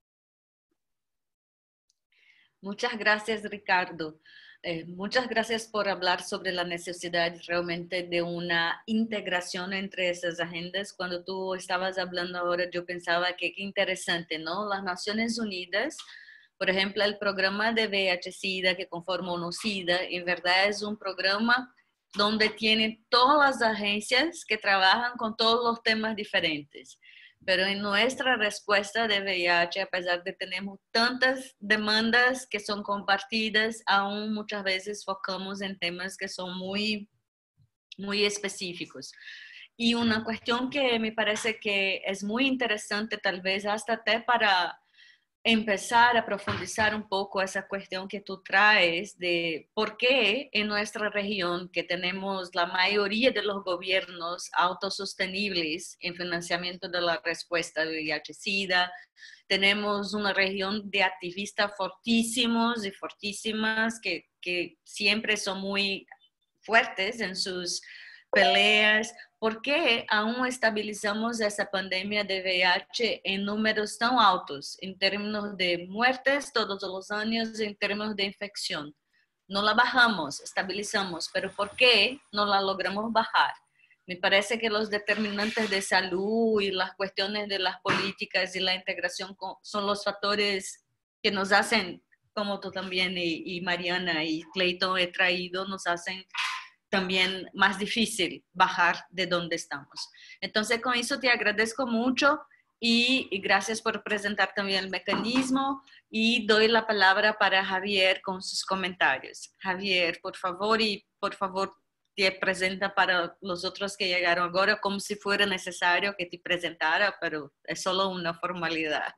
Muchas gracias, Ricardo. Eh, muchas gracias por hablar sobre la necesidad realmente de una integración entre esas agendas. Cuando tú estabas hablando ahora, yo pensaba que qué interesante, ¿no? Las Naciones Unidas, por ejemplo, el programa de V I H-Sida que conforma UNOCIDA, en verdad es un programa donde tiene todas las agencias que trabajan con todos los temas diferentes. Pero en nuestra respuesta de V I H, a pesar de que tenemos tantas demandas que son compartidas, aún muchas veces focamos en temas que son muy, muy específicos. Y una cuestión que me parece que es muy interesante, tal vez hasta para empezar a profundizar un poco esa cuestión que tú traes de por qué en nuestra región, que tenemos la mayoría de los gobiernos autosostenibles en financiamiento de la respuesta de V I H-Sida, tenemos una región de activistas fortísimos y fortísimas que, que siempre son muy fuertes en sus peleas. ¿Por qué aún estabilizamos esa pandemia de V I H en números tan altos, en términos de muertes todos los años, en términos de infección? No la bajamos, estabilizamos, pero ¿por qué no la logramos bajar? Me parece que los determinantes de salud y las cuestiones de las políticas y la integración son los factores que nos hacen, como tú también y, y Mariana y Clayton he traído, nos hacen también más difícil bajar de donde estamos. Entonces, con eso te agradezco mucho y, y gracias por presentar también el mecanismo y doy la palabra para Javier con sus comentarios. Javier, por favor, y por favor te presenta para los otros que llegaron ahora como si fuera necesario que te presentara, pero es solo una formalidad.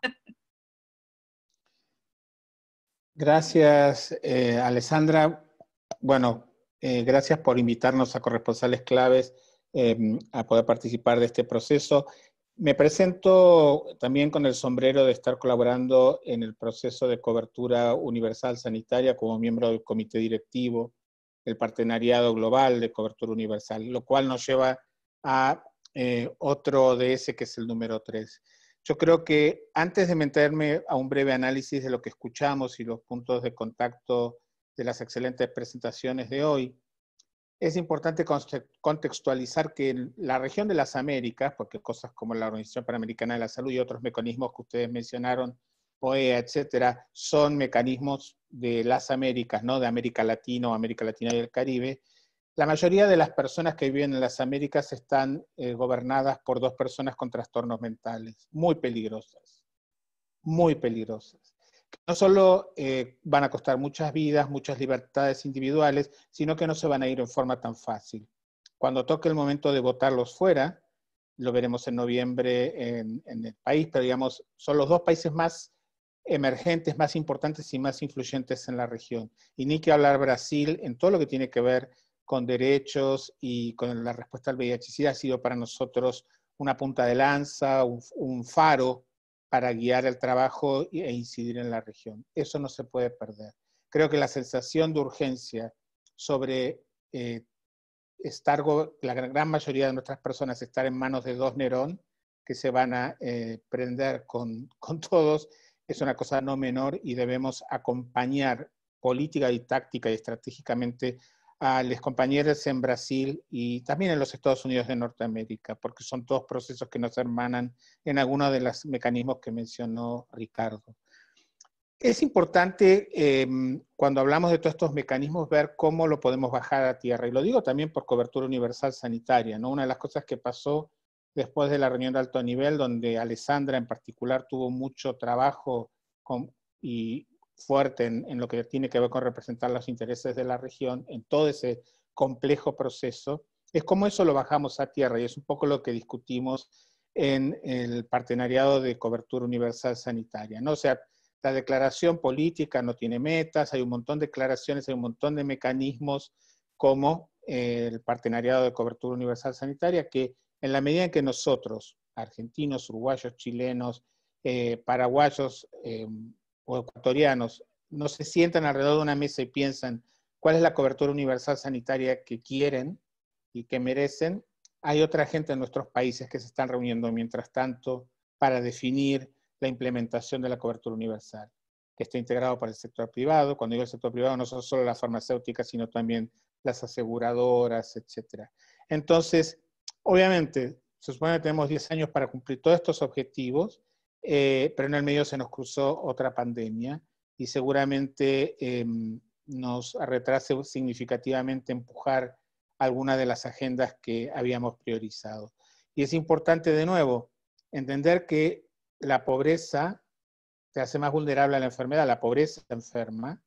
Gracias, eh, Alessandra. Bueno, Eh, gracias por invitarnos a corresponsales claves eh, a poder participar de este proceso. Me presento también con el sombrero de estar colaborando en el proceso de cobertura universal sanitaria como miembro del comité directivo del Partenariado Global de Cobertura Universal, lo cual nos lleva a eh, otro O D S que es el número tres. Yo creo que antes de meterme a un breve análisis de lo que escuchamos y los puntos de contacto de las excelentes presentaciones de hoy, es importante contextualizar que en la región de las Américas, porque cosas como la Organización Panamericana de la Salud y otros mecanismos que ustedes mencionaron, O E A, etcétera, son mecanismos de las Américas, ¿no? De América Latina o América Latina y el Caribe. La mayoría de las personas que viven en las Américas están eh, gobernadas por dos personas con trastornos mentales, muy peligrosas, muy peligrosas. No solo eh, van a costar muchas vidas, muchas libertades individuales, sino que no se van a ir en forma tan fácil. Cuando toque el momento de votarlos fuera, lo veremos en noviembre en, en el país, pero digamos, son los dos países más emergentes, más importantes y más influyentes en la región. Y ni que hablar Brasil en todo lo que tiene que ver con derechos y con la respuesta al V I H-Sida ha sido para nosotros una punta de lanza, un, un faro para guiar el trabajo e incidir en la región. Eso no se puede perder. Creo que la sensación de urgencia sobre eh, estar, la gran mayoría de nuestras personas estar en manos de dos Nerón, que se van a eh, prender con, con todos, es una cosa no menor y debemos acompañar política y táctica y estratégicamente a los compañeros en Brasil y también en los Estados Unidos de Norteamérica, porque son todos procesos que nos hermanan en algunos de los mecanismos que mencionó Ricardo. Es importante, eh, cuando hablamos de todos estos mecanismos, ver cómo lo podemos bajar a tierra. Y lo digo también por cobertura universal sanitaria, ¿no? Una de las cosas que pasó después de la reunión de alto nivel, donde Alessandra en particular tuvo mucho trabajo con, y fuerte en, en lo que tiene que ver con representar los intereses de la región, en todo ese complejo proceso, es cómo eso lo bajamos a tierra. Y es un poco lo que discutimos en el partenariado de cobertura universal sanitaria, ¿no? O sea, la declaración política no tiene metas, hay un montón de declaraciones, hay un montón de mecanismos como eh, el partenariado de cobertura universal sanitaria, que en la medida en que nosotros, argentinos, uruguayos, chilenos, eh, paraguayos eh, o ecuatorianos, no se sientan alrededor de una mesa y piensan cuál es la cobertura universal sanitaria que quieren y que merecen, hay otra gente en nuestros países que se están reuniendo mientras tanto para definir la implementación de la cobertura universal, que está integrado por el sector privado. Cuando digo el sector privado, no son solo las farmacéuticas, sino también las aseguradoras, etcétera. Entonces, obviamente, se supone que tenemos diez años para cumplir todos estos objetivos, eh, pero en el medio se nos cruzó otra pandemia y seguramente eh, nos retrase significativamente empujar algunas de las agendas que habíamos priorizado. Y es importante, de nuevo, entender que la pobreza te hace más vulnerable a la enfermedad, la pobreza te enferma,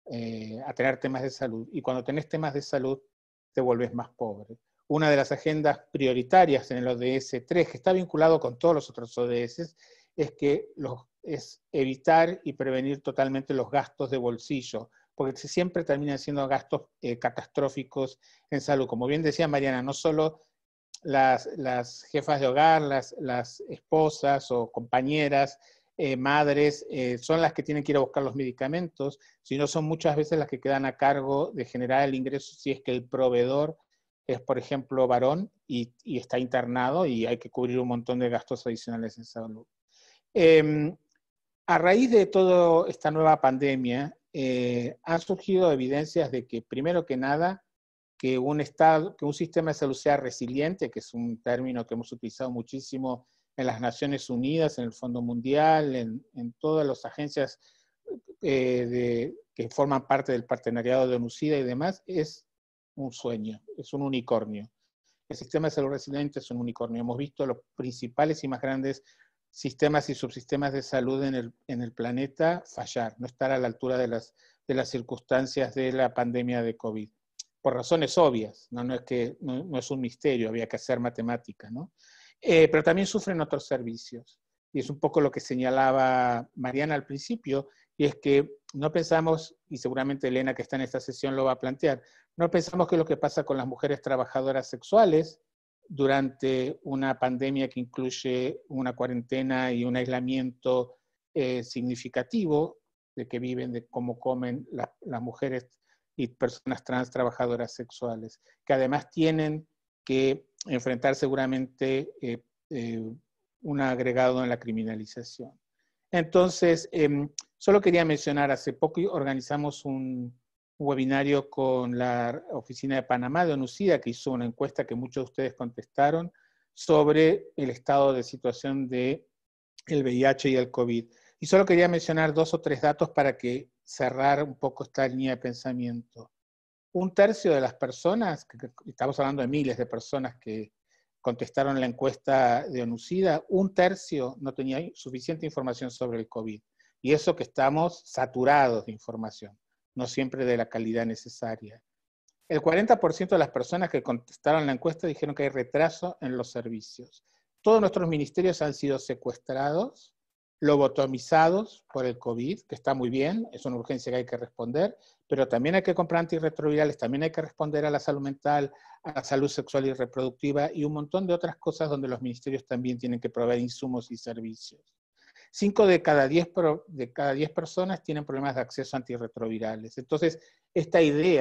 eh, a tener temas de salud, y cuando tenés temas de salud te vuelves más pobre. Una de las agendas prioritarias en el O D S tres, que está vinculado con todos los otros O D S, es que los, es evitar y prevenir totalmente los gastos de bolsillo, porque siempre terminan siendo gastos eh, catastróficos en salud. Como bien decía Mariana, no solo Las, las jefas de hogar, las, las esposas o compañeras, eh, madres, eh, son las que tienen que ir a buscar los medicamentos, sino son muchas veces las que quedan a cargo de generar el ingreso si es que el proveedor es, por ejemplo, varón y, y está internado y hay que cubrir un montón de gastos adicionales en salud. Eh, a raíz de toda esta nueva pandemia, eh, han surgido evidencias de que, primero que nada, que un, estado, que un sistema de salud sea resiliente, que es un término que hemos utilizado muchísimo en las Naciones Unidas, en el Fondo Mundial, en, en todas las agencias eh, de, que forman parte del partenariado de ONUCIDA y demás, es un sueño, es un unicornio. El sistema de salud resiliente es un unicornio. Hemos visto los principales y más grandes sistemas y subsistemas de salud en el, en el planeta fallar, no estar a la altura de las, de las circunstancias de la pandemia de COVID. Por razones obvias, no, no, es, que, no, no es un misterio, había que hacer matemática, ¿no? Eh, pero también sufren otros servicios. Y es un poco lo que señalaba Mariana al principio, y es que no pensamos, y seguramente Elena que está en esta sesión lo va a plantear, no pensamos que lo que pasa con las mujeres trabajadoras sexuales durante una pandemia que incluye una cuarentena y un aislamiento eh, significativo de que viven, de cómo comen la, las mujeres y personas trans trabajadoras sexuales, que además tienen que enfrentar seguramente eh, eh, un agregado en la criminalización. Entonces, eh, solo quería mencionar, hace poco organizamos un, un webinario con la Oficina de Panamá de ONUCIDA, que hizo una encuesta que muchos de ustedes contestaron sobre el estado de situación del V I H y el COVID. Y solo quería mencionar dos o tres datos para que cerrar un poco esta línea de pensamiento. Un tercio de las personas, que estamos hablando de miles de personas que contestaron la encuesta de ONUCIDA, un tercio no tenía suficiente información sobre el COVID. Y eso que estamos saturados de información, no siempre de la calidad necesaria. El cuarenta por ciento de las personas que contestaron la encuesta dijeron que hay retraso en los servicios. Todos nuestros ministerios han sido secuestrados, lobotomizados por el COVID, que está muy bien, es una urgencia que hay que responder, pero también hay que comprar antirretrovirales, también hay que responder a la salud mental, a la salud sexual y reproductiva y un montón de otras cosas donde los ministerios también tienen que proveer insumos y servicios. Cinco de cada diez, de cada diez personas tienen problemas de acceso a antirretrovirales. Entonces, esta idea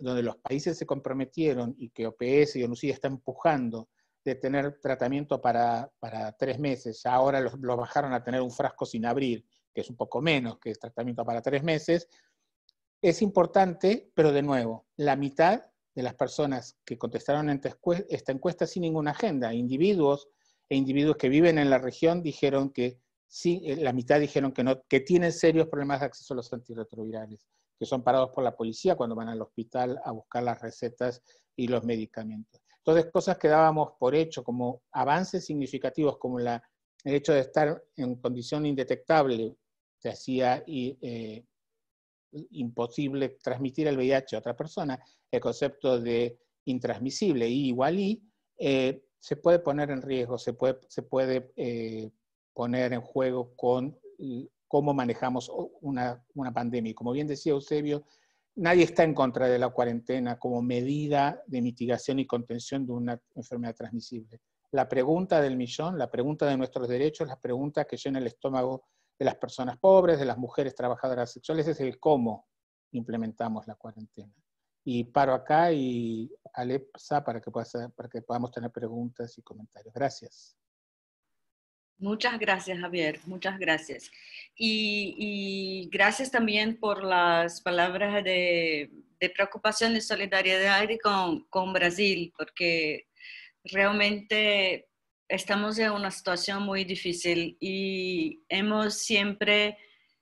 donde los países se comprometieron y que O P S y ONUCID está empujando de tener tratamiento para, para tres meses, ya ahora lo, lo bajaron a tener un frasco sin abrir, que es un poco menos que el tratamiento para tres meses, es importante, pero de nuevo, la mitad de las personas que contestaron en esta encuesta sin ninguna agenda, individuos e individuos que viven en la región, dijeron que sí, la mitad dijeron que, no, que tienen serios problemas de acceso a los antirretrovirales, que son parados por la policía cuando van al hospital a buscar las recetas y los medicamentos. Entonces, cosas que dábamos por hecho como avances significativos, como la, el hecho de estar en condición indetectable, se hacía y, eh, imposible transmitir el V I H a otra persona, el concepto de intransmisible y igual y, eh, se puede poner en riesgo, se puede, se puede eh, poner en juego con cómo manejamos una, una pandemia. Y como bien decía Eusebio, nadie está en contra de la cuarentena como medida de mitigación y contención de una enfermedad transmisible. La pregunta del millón, la pregunta de nuestros derechos, la pregunta que llena el estómago de las personas pobres, de las mujeres trabajadoras sexuales, es el cómo implementamos la cuarentena. Y paro acá y Alexa para que, pueda, para que podamos tener preguntas y comentarios. Gracias. Muchas gracias, Javier, muchas gracias. Y, y gracias también por las palabras de, de preocupación y solidaridad con, con Brasil, porque realmente estamos en una situación muy difícil y hemos siempre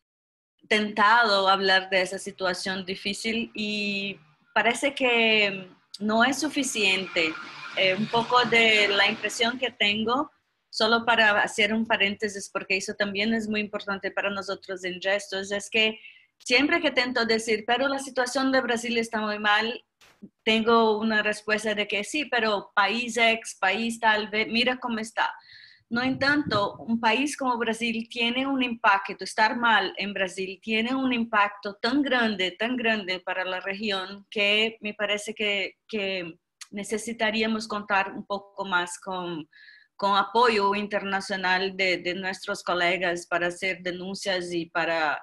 tentado hablar de esa situación difícil y parece que no es suficiente. Eh, un poco de la impresión que tengo, solo para hacer un paréntesis, porque eso también es muy importante para nosotros en Gestos, es que siempre que tento decir, pero la situación de Brasil está muy mal, tengo una respuesta de que sí, pero país X, país tal, mira cómo está. No en tanto, un país como Brasil tiene un impacto, estar mal en Brasil tiene un impacto tan grande, tan grande para la región que me parece que, que necesitaríamos contar un poco más con, con apoyo internacional de, de nuestros colegas para hacer denuncias y para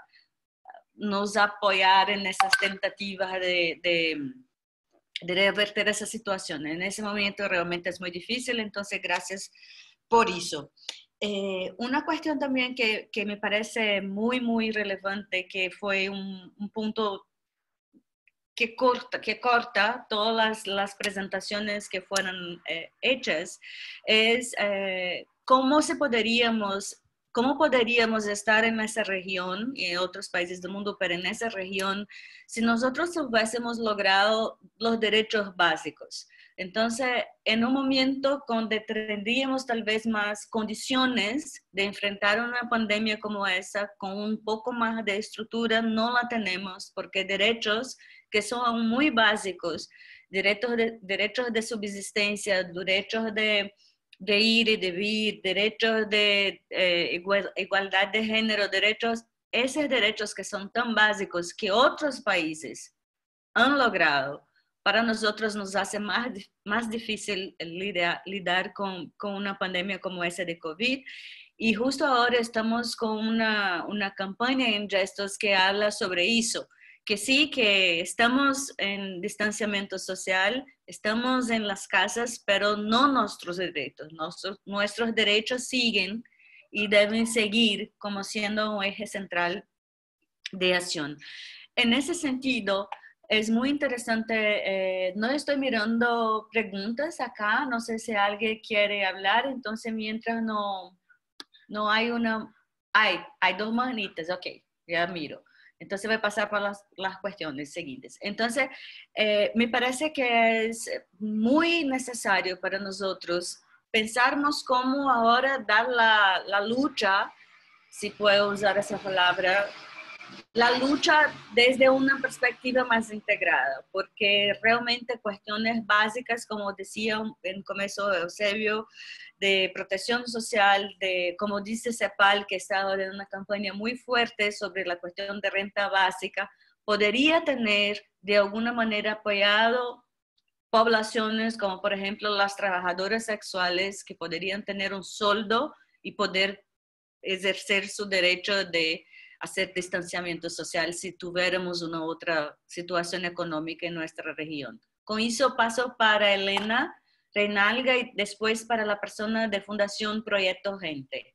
nos apoyar en esas tentativas de, de, de revertir esa situación. En ese momento realmente es muy difícil, entonces gracias por eso. Eh, una cuestión también que, que me parece muy, muy relevante, que fue un, un punto que corta, que corta todas las, las presentaciones que fueron eh, hechas, es eh, cómo se podríamos, cómo podríamos estar en esa región y en otros países del mundo, pero en esa región, si nosotros hubiésemos logrado los derechos básicos. Entonces, en un momento donde tendríamos tal vez más condiciones de enfrentar una pandemia como esa, con un poco más de estructura, no la tenemos, porque derechos que son muy básicos, derechos de, derechos de subsistencia, derechos de, de ir y de vivir, derechos de eh, igual, igualdad de género, derechos, esos derechos que son tan básicos que otros países han logrado, para nosotros nos hace más, más difícil lidar, lidar con, con una pandemia como esa de COVID. Y justo ahora estamos con una, una campaña en Gestos que habla sobre eso, que sí, que estamos en distanciamiento social, estamos en las casas, pero no nuestros derechos. Nuestros, nuestros derechos siguen y deben seguir como siendo un eje central de acción. En ese sentido, es muy interesante, eh, no estoy mirando preguntas acá, no sé si alguien quiere hablar, entonces mientras no, no hay una, hay, hay dos manitas, ok, ya miro. Entonces voy a pasar por las, las cuestiones siguientes. Entonces, eh, me parece que es muy necesario para nosotros pensarnos cómo ahora dar la, la lucha, si puedo usar esa palabra, la lucha desde una perspectiva más integrada, porque realmente cuestiones básicas, como decía en comienzo Eusebio, de protección social, de, como dice CEPAL, que está ahora en una campaña muy fuerte sobre la cuestión de renta básica, podría tener de alguna manera apoyado poblaciones como por ejemplo las trabajadoras sexuales que podrían tener un sueldo y poder ejercer su derecho de hacer distanciamiento social si tuviéramos una otra situación económica en nuestra región. Con eso paso para Elena Reinalga y después para la persona de Fundación Proyecto Gente.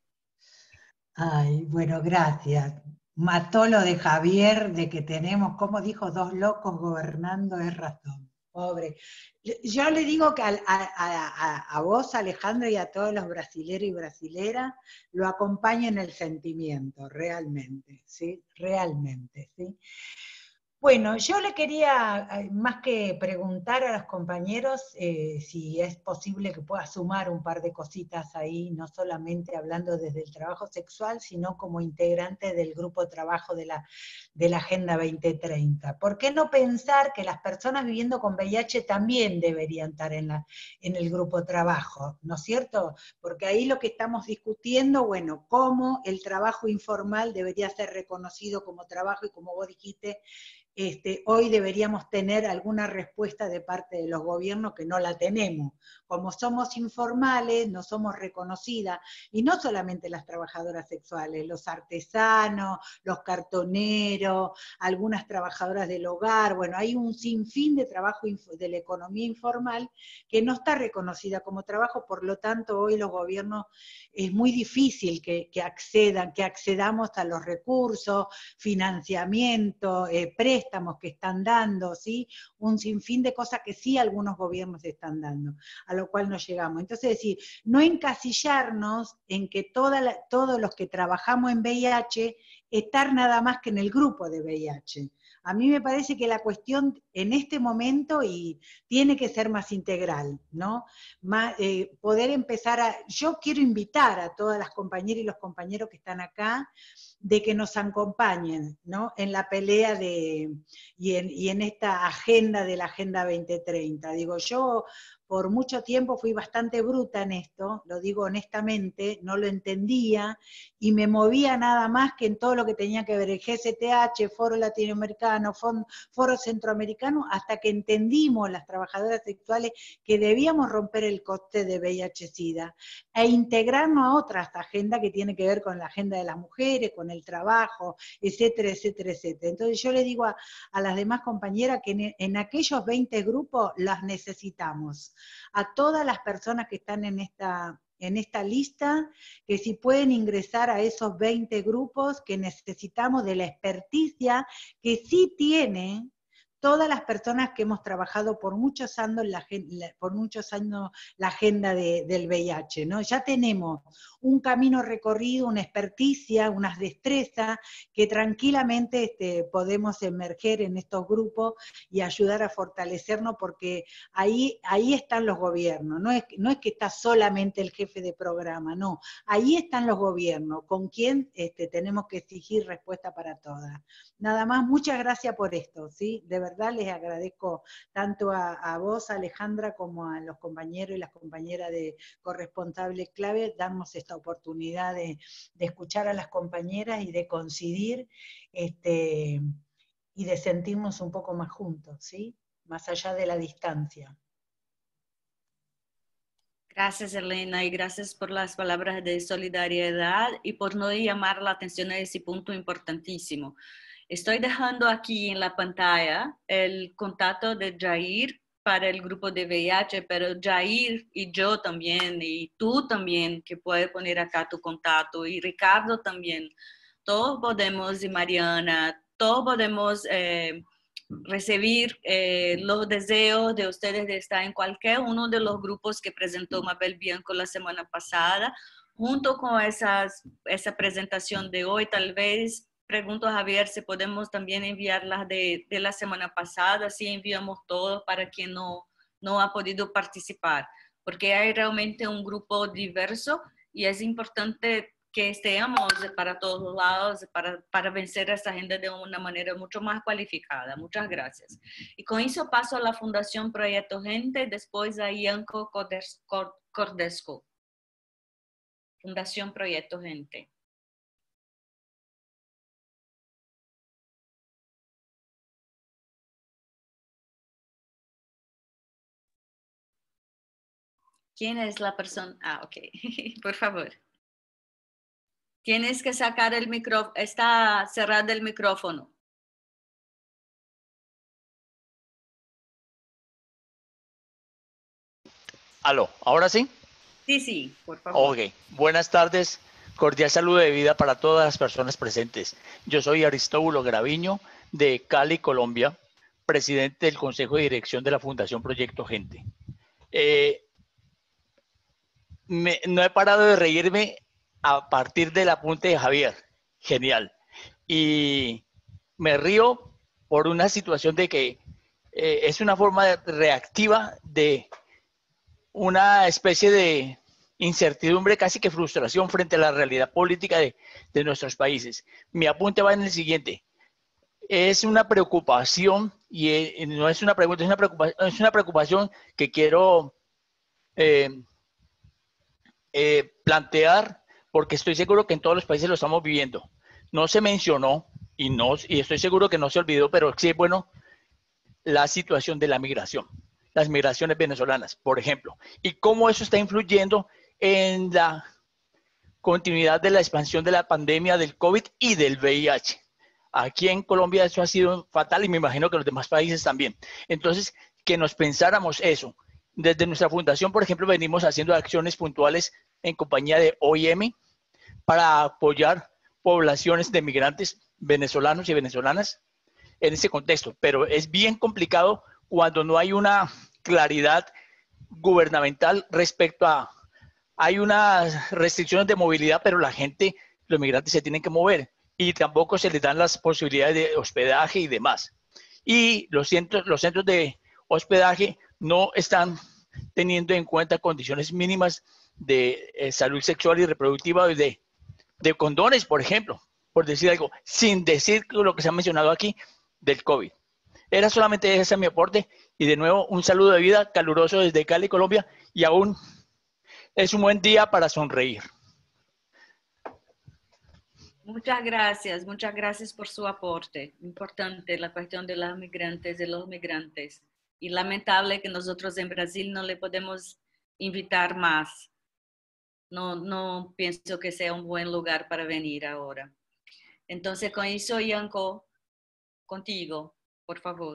Ay, bueno, gracias. Mató lo de Javier, de que tenemos, como dijo, dos locos gobernando, es razón. Pobre. Yo le digo que a, a, a, a vos, Alejandro, y a todos los brasileros y brasileras, lo acompañen el sentimiento, realmente, ¿sí? Realmente, ¿sí? Bueno, yo le quería, más que preguntar a los compañeros, eh, si es posible que pueda sumar un par de cositas ahí, no solamente hablando desde el trabajo sexual, sino como integrante del grupo de trabajo de la, de la Agenda veinte treinta. ¿Por qué no pensar que las personas viviendo con V I H también deberían estar en, la, en el grupo de trabajo, ¿no es cierto? Porque ahí lo que estamos discutiendo, bueno, cómo el trabajo informal debería ser reconocido como trabajo y como vos dijiste, Este, hoy deberíamos tener alguna respuesta de parte de los gobiernos que no la tenemos. Como somos informales, no somos reconocidas, y no solamente las trabajadoras sexuales, los artesanos, los cartoneros, algunas trabajadoras del hogar, bueno, hay un sinfín de trabajo de la economía informal que no está reconocida como trabajo, por lo tanto hoy los gobiernos es muy difícil que, que accedan, que accedamos a los recursos, financiamiento, eh, préstamos, préstamos que están dando, ¿sí? Un sinfín de cosas que sí algunos gobiernos están dando, a lo cual no llegamos. Entonces, decir, no encasillarnos en que toda la, todos los que trabajamos en V I H, estar nada más que en el grupo de V I H. A mí me parece que la cuestión en este momento y tiene que ser más integral, ¿no? Más, eh, poder empezar a... Yo quiero invitar a todas las compañeras y los compañeros que están acá de que nos acompañen, ¿no? En la pelea de, y, en, y en esta agenda de la Agenda veinte treinta. Digo, yo por mucho tiempo fui bastante bruta en esto, lo digo honestamente, no lo entendía, y me movía nada más que en todo lo que tenía que ver el G C T H, Foro Latinoamericano, Foro Centroamericano, hasta que entendimos las trabajadoras sexuales que debíamos romper el coste de V I H-Sida e integrarnos a otras agendas que tienen que ver con la agenda de las mujeres, con el trabajo, etcétera, etcétera, etcétera. Entonces yo le digo a, a las demás compañeras que en, en aquellos veinte grupos las necesitamos. A todas las personas que están en esta, en esta lista, que si pueden ingresar a esos veinte grupos, que necesitamos de la experticia que sí tiene todas las personas que hemos trabajado por muchos años la, por muchos años la agenda de, del V I H, ¿no? Ya tenemos un camino recorrido, una experticia, unas destrezas que tranquilamente este, podemos emerger en estos grupos y ayudar a fortalecernos, porque ahí, ahí están los gobiernos, no es, no es que está solamente el jefe de programa, no, ahí están los gobiernos, con quien este, tenemos que exigir respuesta para todas. Nada más, muchas gracias por esto, ¿sí? De verdad les agradezco tanto a, a vos, Alejandra, como a los compañeros y las compañeras de corresponsables clave, darnos esta oportunidad de, de escuchar a las compañeras y de coincidir este, y de sentirnos un poco más juntos, ¿sí? Más allá de la distancia. Gracias, Elena, y gracias por las palabras de solidaridad y por no llamar la atención a ese punto importantísimo. Estoy dejando aquí en la pantalla el contacto de Jair para el grupo de V I H, pero Jair y yo también, y tú también, que puedes poner acá tu contacto, y Ricardo también, todos podemos, y Mariana, todos podemos eh, recibir eh, los deseos de ustedes de estar en cualquier uno de los grupos que presentó Mabel Bianco la semana pasada, junto con esas, esa presentación de hoy. Tal vez pregunto a Javier si podemos también enviar las de, de la semana pasada, así enviamos todo para quien no, no ha podido participar, porque hay realmente un grupo diverso y es importante que estemos para todos lados para, para vencer esta agenda de una manera mucho más cualificada. Muchas gracias. Y con eso paso a la Fundación Proyecto Gente, después a Ianco Cordesco. Fundación Proyecto Gente. ¿Quién es la persona? Ah, ok. Por favor. Tienes que sacar el micrófono, está cerrado el micrófono. Aló, ¿ahora sí? Sí, sí, por favor. Ok, buenas tardes, cordial saludo de vida para todas las personas presentes. Yo soy Aristóbulo Graviño de Cali, Colombia, presidente del Consejo de Dirección de la Fundación Proyecto Gente. Eh, me, no he parado de reírme a partir del apunte de Javier, genial. Y me río por una situación de que eh, es una forma reactiva de una especie de incertidumbre, casi que frustración frente a la realidad política de, de nuestros países. Mi apunte va en el siguiente. Es una preocupación, y eh, no es una pregunta, es una preocupación, es una preocupación que quiero eh, eh, plantear, porque estoy seguro que en todos los países lo estamos viviendo. No se mencionó, y, no, y estoy seguro que no se olvidó, pero sí es bueno, la situación de la migración, las migraciones venezolanas, por ejemplo, y cómo eso está influyendo en la continuidad de la expansión de la pandemia del COVID y del V I H. Aquí en Colombia eso ha sido fatal y me imagino que en los demás países también. Entonces, que nos pensáramos eso. Desde nuestra fundación, por ejemplo, venimos haciendo acciones puntuales en compañía de O I M para apoyar poblaciones de migrantes venezolanos y venezolanas en ese contexto, pero es bien complicado cuando no hay una claridad gubernamental respecto a, hay unas restricciones de movilidad, pero la gente, los migrantes se tienen que mover y tampoco se les dan las posibilidades de hospedaje y demás. Y los centros, los centros de hospedaje no están teniendo en cuenta condiciones mínimas de eh, salud sexual y reproductiva, de, de condones, por ejemplo, por decir algo, sin decir lo que se ha mencionado aquí del COVID. Era solamente ese mi aporte y de nuevo un saludo de vida caluroso desde Cali, Colombia, y aún es un buen día para sonreír. Muchas gracias, muchas gracias por su aporte. Importante la cuestión de los migrantes, de los migrantes. Y lamentable que nosotros en Brasil no le podemos invitar más. No, no pienso que sea un buen lugar para venir ahora. Entonces, con eso, Yanko, contigo, por favor.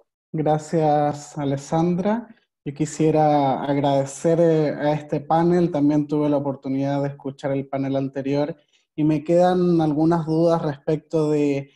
Gracias, Alessandra. Yo quisiera agradecer a este panel. También tuve la oportunidad de escuchar el panel anterior y me quedan algunas dudas respecto de,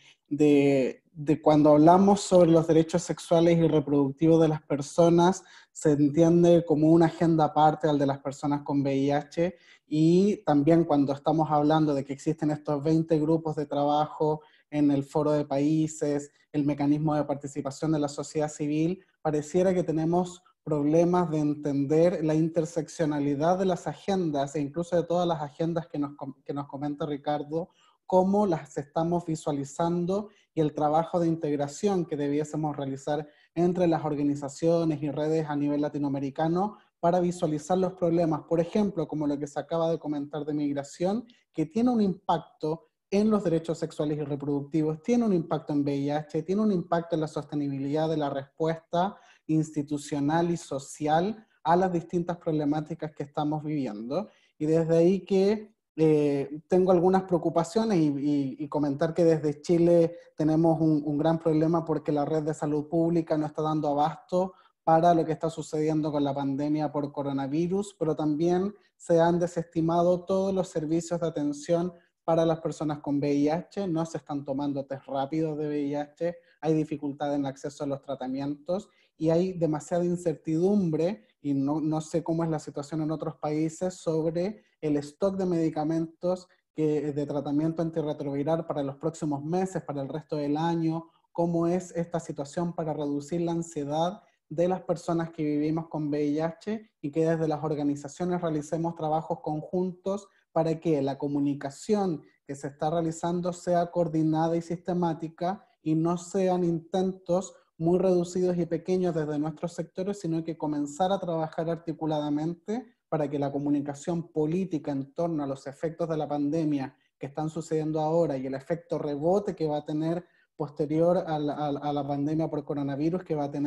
de, de cuando hablamos sobre los derechos sexuales y reproductivos de las personas, se entiende como una agenda aparte al de las personas con V I H, y también cuando estamos hablando de que existen estos veinte grupos de trabajo en el Foro de Países, el mecanismo de participación de la sociedad civil, pareciera que tenemos problemas de entender la interseccionalidad de las agendas e incluso de todas las agendas que nos, que nos comenta Ricardo, cómo las estamos visualizando y el trabajo de integración que debiésemos realizar entre las organizaciones y redes a nivel latinoamericano para visualizar los problemas, por ejemplo, como lo que se acaba de comentar de migración, que tiene un impacto en los derechos sexuales y reproductivos, tiene un impacto en V I H, tiene un impacto en la sostenibilidad de la respuesta institucional y social a las distintas problemáticas que estamos viviendo. Y desde ahí que eh, tengo algunas preocupaciones y, y, y comentar que desde Chile tenemos un, un gran problema porque la red de salud pública no está dando abasto para lo que está sucediendo con la pandemia por coronavirus, pero también se han desestimado todos los servicios de atención para las personas con V I H, no se están tomando test rápidos de V I H, hay dificultad en el acceso a los tratamientos y hay demasiada incertidumbre, y no, no sé cómo es la situación en otros países, sobre el stock de medicamentos que, de tratamiento antirretroviral para los próximos meses, para el resto del año, cómo es esta situación para reducir la ansiedad de las personas que vivimos con V I H y que desde las organizaciones realicemos trabajos conjuntos para que la comunicación que se está realizando sea coordinada y sistemática y no sean intentos muy reducidos y pequeños desde nuestros sectores, sino que comenzar a trabajar articuladamente para que la comunicación política en torno a los efectos de la pandemia que están sucediendo ahora y el efecto rebote que va a tener posterior a la, a la pandemia por coronavirus, que va a tener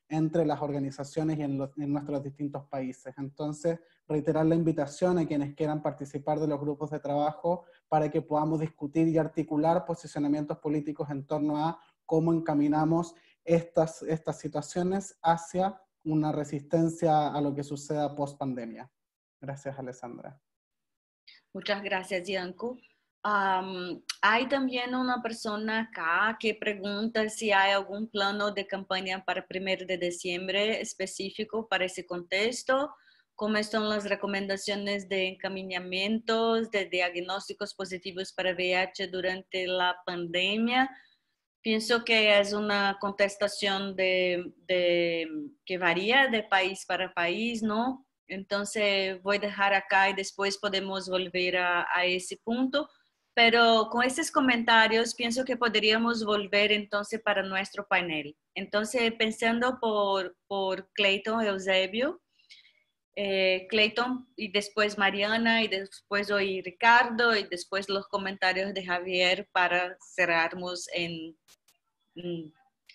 entre las organizaciones y en, los, en nuestros distintos países. Entonces, reiterar la invitación a quienes quieran participar de los grupos de trabajo para que podamos discutir y articular posicionamientos políticos en torno a cómo encaminamos estas, estas situaciones hacia una resistencia a lo que suceda post pandemia. Gracias, Alessandra. Muchas gracias, Yanko. Um, hay también una persona acá que pregunta si hay algún plano de campaña para primero de diciembre específico para ese contexto, cómo están las recomendaciones de encaminamientos, de diagnósticos positivos para V I H durante la pandemia. Pienso que es una contestación de, de, que varía de país para país, ¿no? Entonces voy a dejar acá y después podemos volver a, a ese punto. Pero con estos comentarios pienso que podríamos volver entonces para nuestro panel. Entonces, pensando por, por Clayton Eusebio, eh, Clayton y después Mariana y después hoy Ricardo y después los comentarios de Javier para cerrarnos en mm,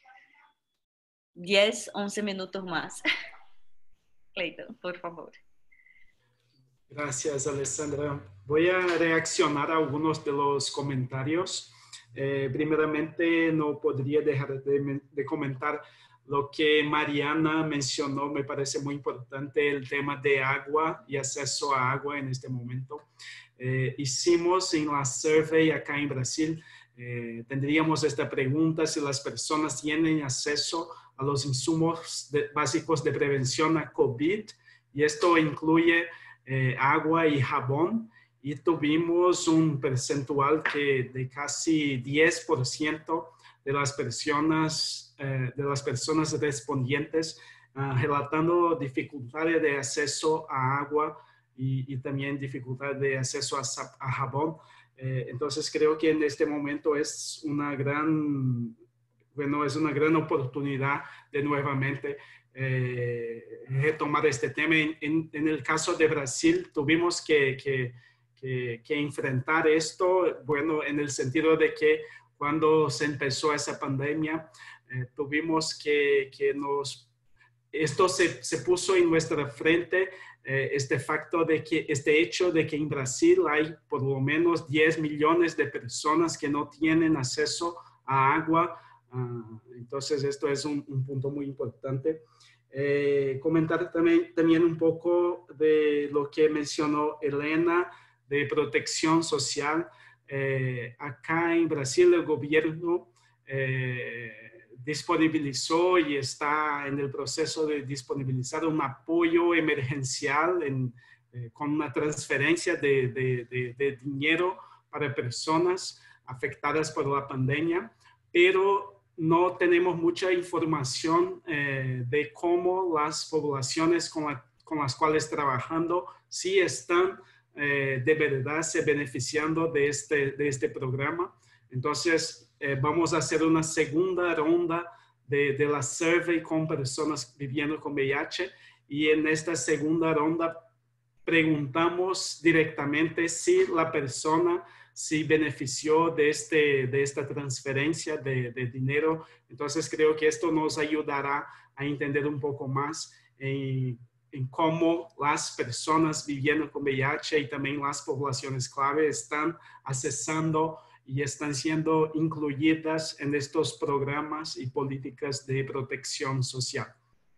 diez, once minutos más. Clayton, por favor. Gracias, Alessandra. Voy a reaccionar a algunos de los comentarios. Eh, primeramente, no podría dejar de, de comentar lo que Mariana mencionó. Me parece muy importante el tema de agua y acceso a agua en este momento. Eh, hicimos en la survey acá en Brasil, eh, tendríamos esta pregunta si las personas tienen acceso a los insumos de, básicos de prevención a COVID, y esto incluye Eh, agua y jabón, y tuvimos un percentual que de casi diez por ciento de las personas, eh, de las personas respondientes uh, relatando dificultades de acceso a agua y, y también dificultad de acceso a, a jabón. Eh, entonces creo que en este momento es una gran, bueno, es una gran oportunidad de nuevamente Eh, retomar este tema. En, en, en el caso de Brasil tuvimos que, que, que, que enfrentar esto, bueno, en el sentido de que cuando se empezó esa pandemia, eh, tuvimos que, que nos, esto se, se puso en nuestra frente, eh, este facto de que, este hecho de que en Brasil hay por lo menos diez millones de personas que no tienen acceso a agua. Uh, entonces esto es un, un punto muy importante. Eh, comentar también, también un poco de lo que mencionó Elena de protección social. Eh, acá en Brasil el gobierno eh, disponibilizó y está en el proceso de disponibilizar un apoyo emergencial en, eh, con una transferencia de, de, de, de dinero para personas afectadas por la pandemia, pero no tenemos mucha información eh, de cómo las poblaciones con, la, con las cuales trabajando sí están eh, de verdad se beneficiando de este, de este programa. Entonces, eh, vamos a hacer una segunda ronda de, de la survey con personas viviendo con V I H, y en esta segunda ronda preguntamos directamente si la persona si benefició de, este, de esta transferencia de, de dinero. Entonces creo que esto nos ayudará a entender un poco más en, en cómo las personas viviendo con V I H y también las poblaciones clave están accesando y están siendo incluidas en estos programas y políticas de protección social.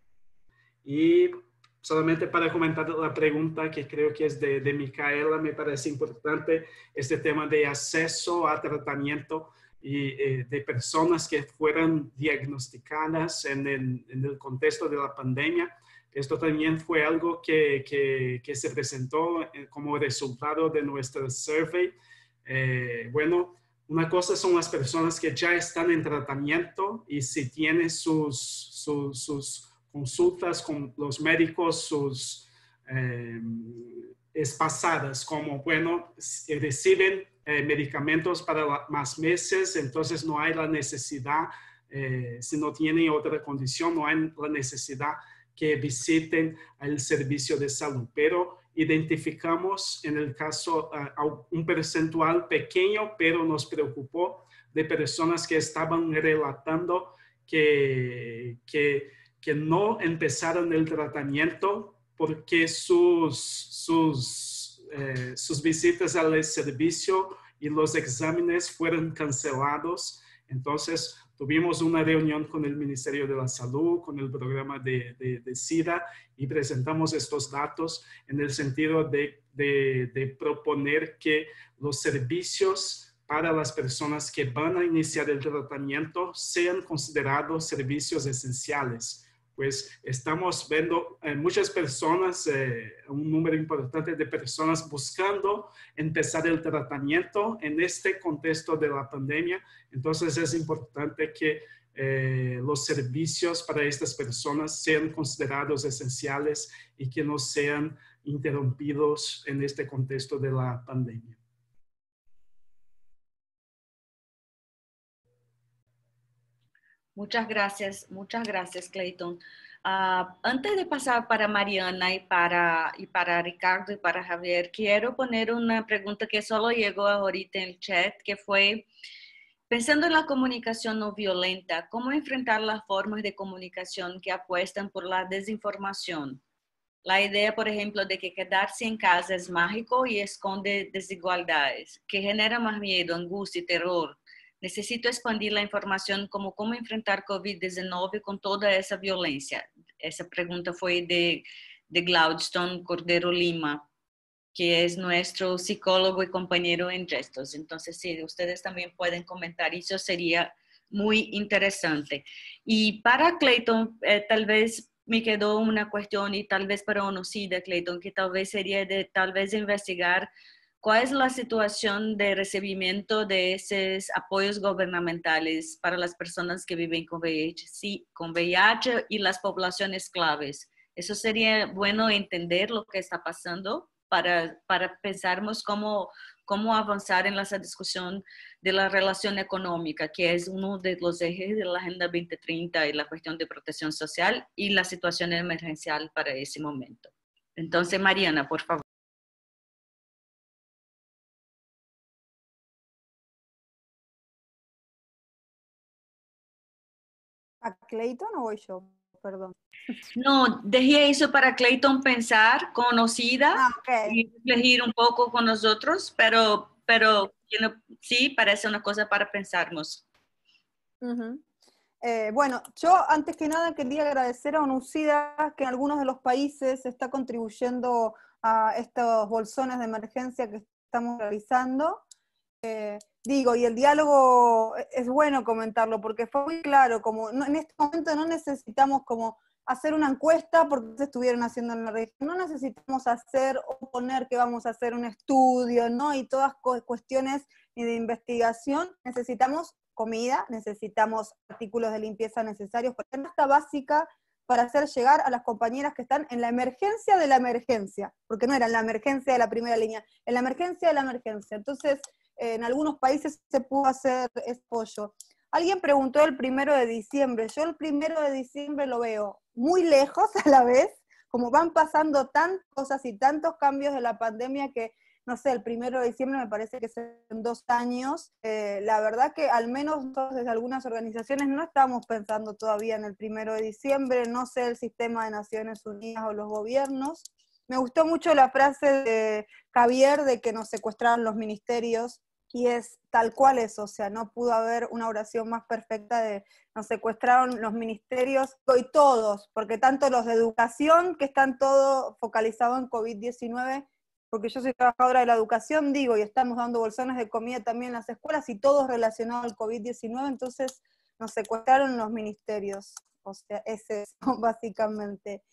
Y solamente para comentar la pregunta que creo que es de, de Micaela, me parece importante este tema de acceso a tratamiento y eh, de personas que fueran diagnosticadas en el, en el contexto de la pandemia. Esto también fue algo que, que, que se presentó como resultado de nuestra survey. Eh, bueno, una cosa son las personas que ya están en tratamiento y si tienen sus, sus, sus consultas con los médicos, sus eh, espaciadas, como, bueno, reciben eh, medicamentos para la, más meses, entonces no hay la necesidad, eh, si no tienen otra condición, no hay la necesidad que visiten el servicio de salud. Pero identificamos en el caso uh, un percentual pequeño, pero nos preocupó, de personas que estaban relatando que, que que no empezaron el tratamiento porque sus, sus, eh, sus visitas al servicio y los exámenes fueron cancelados. Entonces, tuvimos una reunión con el Ministerio de la Salud, con el programa de, de, de SIDA, y presentamos estos datos en el sentido de, de, de proponer que los servicios para las personas que van a iniciar el tratamiento sean considerados servicios esenciales. Pues estamos viendo eh, muchas personas, eh, un número importante de personas buscando empezar el tratamiento en este contexto de la pandemia. Entonces es importante que eh, los servicios para estas personas sean considerados esenciales y que no sean interrumpidos en este contexto de la pandemia. Muchas gracias, muchas gracias, Clayton. Uh, antes de pasar para Mariana y para, y para Ricardo y para Javier, quiero poner una pregunta que solo llegó ahorita en el chat, que fue, pensando en la comunicación no violenta, ¿cómo enfrentar las formas de comunicación que apuestan por la desinformación? La idea, por ejemplo, de que quedarse en casa es mágico y esconde desigualdades, que genera más miedo, angustia y terror. Necesito expandir la información como cómo enfrentar COVID diecinueve con toda esa violencia. Esa pregunta fue de, de Glaudston Cordero Lima, que es nuestro psicólogo y compañero en gestos. Entonces, si ustedes también pueden comentar, eso sería muy interesante. Y para Clayton, eh, tal vez me quedó una cuestión, y tal vez para Onocida, Clayton, que tal vez sería de tal vez investigar cuál es la situación de recibimiento de esos apoyos gubernamentales para las personas que viven con V I H, sí, con V I H y las poblaciones claves. Eso sería bueno entender lo que está pasando para, para pensarmos cómo, cómo avanzar en esa discusión de la relación económica, que es uno de los ejes de la Agenda veinte treinta y la cuestión de protección social y la situación emergencial para ese momento. Entonces, Mariana, por favor. ¿A Clayton o voy yo? Perdón. No, dejé eso para Clayton pensar, conocida, ah, okay. y elegir un poco con nosotros, pero, pero sí, parece una cosa para pensarnos. Uh-huh. Eh, bueno, yo antes que nada quería agradecer a ONUCIDA que en algunos de los países está contribuyendo a estos bolsones de emergencia que estamos realizando. Eh, digo, y el diálogo es bueno comentarlo porque fue muy claro, como no, en este momento no necesitamos como hacer una encuesta porque se estuvieron haciendo en la región, no necesitamos hacer o poner que vamos a hacer un estudio, ¿no? Y todas cuestiones de investigación, necesitamos comida, necesitamos artículos de limpieza necesarios, porque canasta básica para hacer llegar a las compañeras que están en la emergencia de la emergencia, porque no era en la emergencia de la primera línea, en la emergencia de la emergencia. Entonces, eh, en algunos países se pudo hacer ese apoyo. Alguien preguntó el primero de diciembre, yo el primero de diciembre lo veo muy lejos a la vez, como van pasando tantas cosas y tantos cambios de la pandemia que no sé, el primero de diciembre me parece que es en dos años. Eh, la verdad que al menos nosotros desde algunas organizaciones no estamos pensando todavía en el primero de diciembre, no sé el sistema de Naciones Unidas o los gobiernos. Me gustó mucho la frase de Javier de que nos secuestraron los ministerios, y es tal cual eso, o sea, no pudo haber una oración más perfecta de nos secuestraron los ministerios, y todos, porque tanto los de educación, que están todo focalizado en COVID diecinueve, porque yo soy trabajadora de la educación, digo, y estamos dando bolsones de comida también en las escuelas, y todo relacionado al COVID diecinueve, entonces nos secuestraron los ministerios, o sea, ese es básicamente.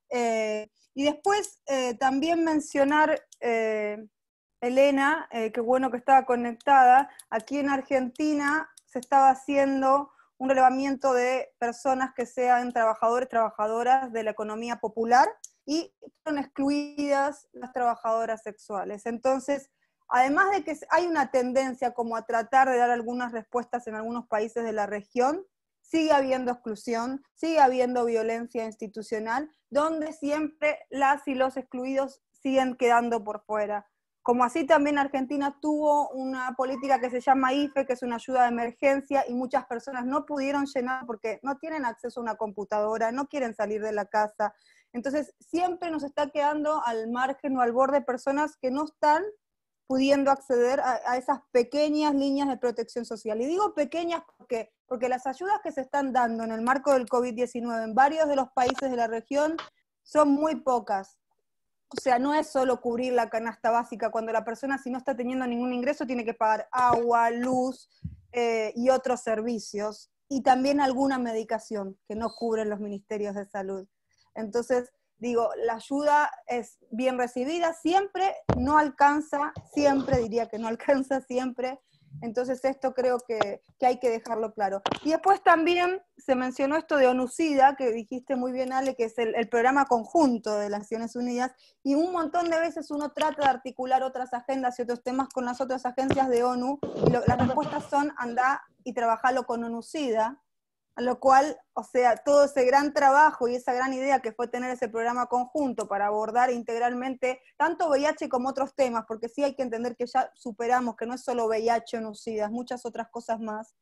Eh, y después eh, también mencionar, eh, Elena, eh, qué bueno que estaba conectada, aquí en Argentina se estaba haciendo un relevamiento de personas que sean trabajadores, trabajadoras de la economía popular, y fueron excluidas las trabajadoras sexuales. Entonces, además de que hay una tendencia como a tratar de dar algunas respuestas en algunos países de la región, sigue habiendo exclusión, sigue habiendo violencia institucional, donde siempre las y los excluidos siguen quedando por fuera. como así también Argentina tuvo una política que se llama I F E, que es una ayuda de emergencia, y muchas personas no pudieron llenar porque no tienen acceso a una computadora, no quieren salir de la casa. Entonces siempre nos está quedando al margen o al borde personas que no están pudiendo acceder a, a esas pequeñas líneas de protección social. Y digo pequeñas porque, porque las ayudas que se están dando en el marco del COVID diecinueve en varios de los países de la región son muy pocas. O sea, no es solo cubrir la canasta básica, cuando la persona, si no está teniendo ningún ingreso, tiene que pagar agua, luz eh, y otros servicios, y también alguna medicación que no cubren los ministerios de salud. Entonces, digo, la ayuda es bien recibida, siempre no alcanza, siempre, diría que no alcanza siempre. Entonces esto creo que, que hay que dejarlo claro. Y después también se mencionó esto de ONUCIDA, que dijiste muy bien, Ale, que es el, el programa conjunto de las Naciones Unidas, y un montón de veces uno trata de articular otras agendas y otros temas con las otras agencias de ONU, y lo, las respuestas son andá y trabajalo con ONUCIDA, a lo cual, o sea, todo ese gran trabajo y esa gran idea que fue tener ese programa conjunto para abordar integralmente tanto V I H como otros temas, porque sí hay que entender que ya superamos, que no es solo V I H o NUCIDA, muchas otras cosas más.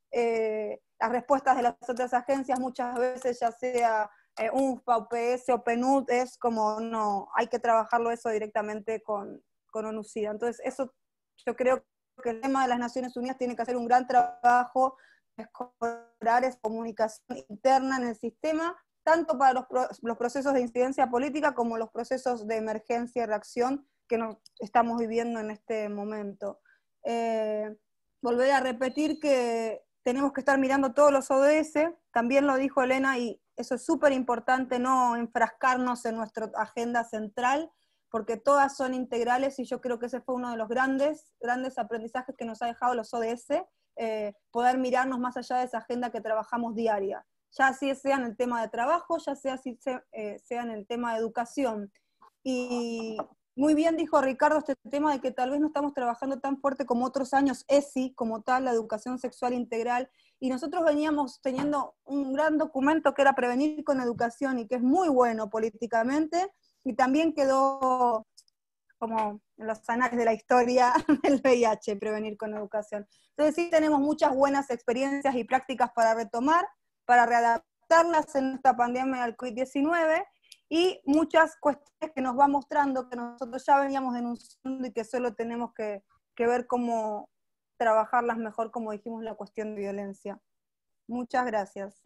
Eh, las respuestas de las otras agencias muchas veces, ya sea eh, UNFPA, O P S o PNUD, es como, no, hay que trabajarlo eso directamente con, con ONUCIDA. Entonces, eso yo creo que el tema de las Naciones Unidas tiene que hacer un gran trabajo, mejorar esa comunicación interna en el sistema, tanto para los, pro, los procesos de incidencia política como los procesos de emergencia y reacción que nos estamos viviendo en este momento. Eh, volver a repetir que tenemos que estar mirando todos los O D S, también lo dijo Elena, y eso es súper importante, no enfrascarnos en nuestra agenda central, porque todas son integrales, y yo creo que ese fue uno de los grandes, grandes aprendizajes que nos ha dejado los O D S, Eh, poder mirarnos más allá de esa agenda que trabajamos diaria, ya así sea en el tema de trabajo, ya sea, así sea, eh, sea en el tema de educación. Y muy bien dijo Ricardo este tema de que tal vez no estamos trabajando tan fuerte como otros años, E S I como tal, la educación sexual integral, y nosotros veníamos teniendo un gran documento que era Prevenir con Educación, y que es muy bueno políticamente, y también quedó como en los anales de la historia del V I H, Prevenir con Educación. Entonces sí tenemos muchas buenas experiencias y prácticas para retomar, para readaptarlas en esta pandemia del COVID diecinueve, y muchas cuestiones que nos va mostrando que nosotros ya veníamos denunciando y que solo tenemos que, que ver cómo trabajarlas mejor, como dijimos, la cuestión de violencia. Muchas gracias.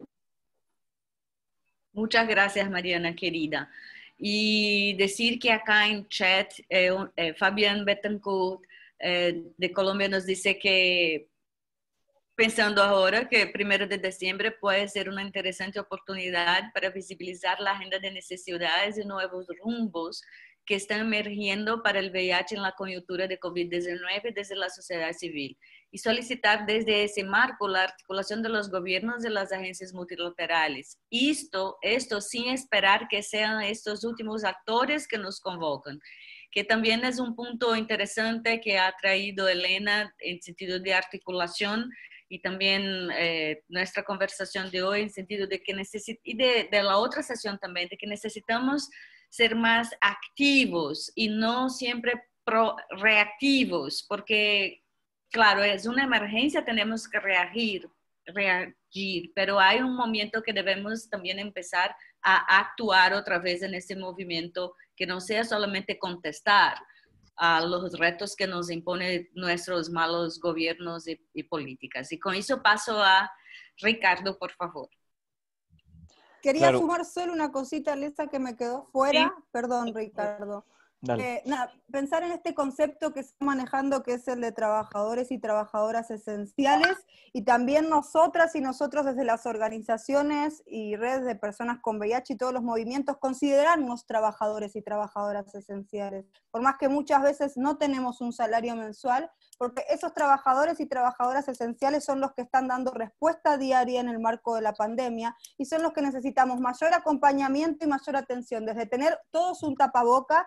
Muchas gracias, Mariana, querida. Y decir que acá en chat, eh, eh, Fabián Betancourt, eh, de Colombia, nos dice que, pensando ahora, que el primero de diciembre puede ser una interesante oportunidad para visibilizar la agenda de necesidades y nuevos rumbos que están emergiendo para el V I H en la coyuntura de COVID diecinueve desde la sociedad civil, y solicitar desde ese marco la articulación de los gobiernos y las agencias multilaterales. Esto, esto sin esperar que sean estos últimos actores que nos convocan, que también es un punto interesante que ha traído Elena en sentido de articulación, y también eh, nuestra conversación de hoy en sentido de que necesitamos, y de, de la otra sesión también, de que necesitamos ser más activos y no siempre pro, reactivos, porque, claro, es una emergencia, tenemos que reagir, reagir, pero hay un momento que debemos también empezar a actuar otra vez en ese movimiento, que no sea solamente contestar a los retos que nos imponen nuestros malos gobiernos y, y políticas. Y con eso paso a Ricardo, por favor. Quería Claro. sumar solo una cosita, Lesa, que me quedó fuera. Sí. Perdón, Ricardo. Dale. Eh, nada, pensar en este concepto que está manejando, que es el de trabajadores y trabajadoras esenciales, y también nosotras y nosotros desde las organizaciones y redes de personas con V I H y todos los movimientos, considerarnos trabajadores y trabajadoras esenciales, por más que muchas veces no tenemos un salario mensual, porque esos trabajadores y trabajadoras esenciales son los que están dando respuesta diaria en el marco de la pandemia, y son los que necesitamos mayor acompañamiento y mayor atención, desde tener todos un tapaboca, desde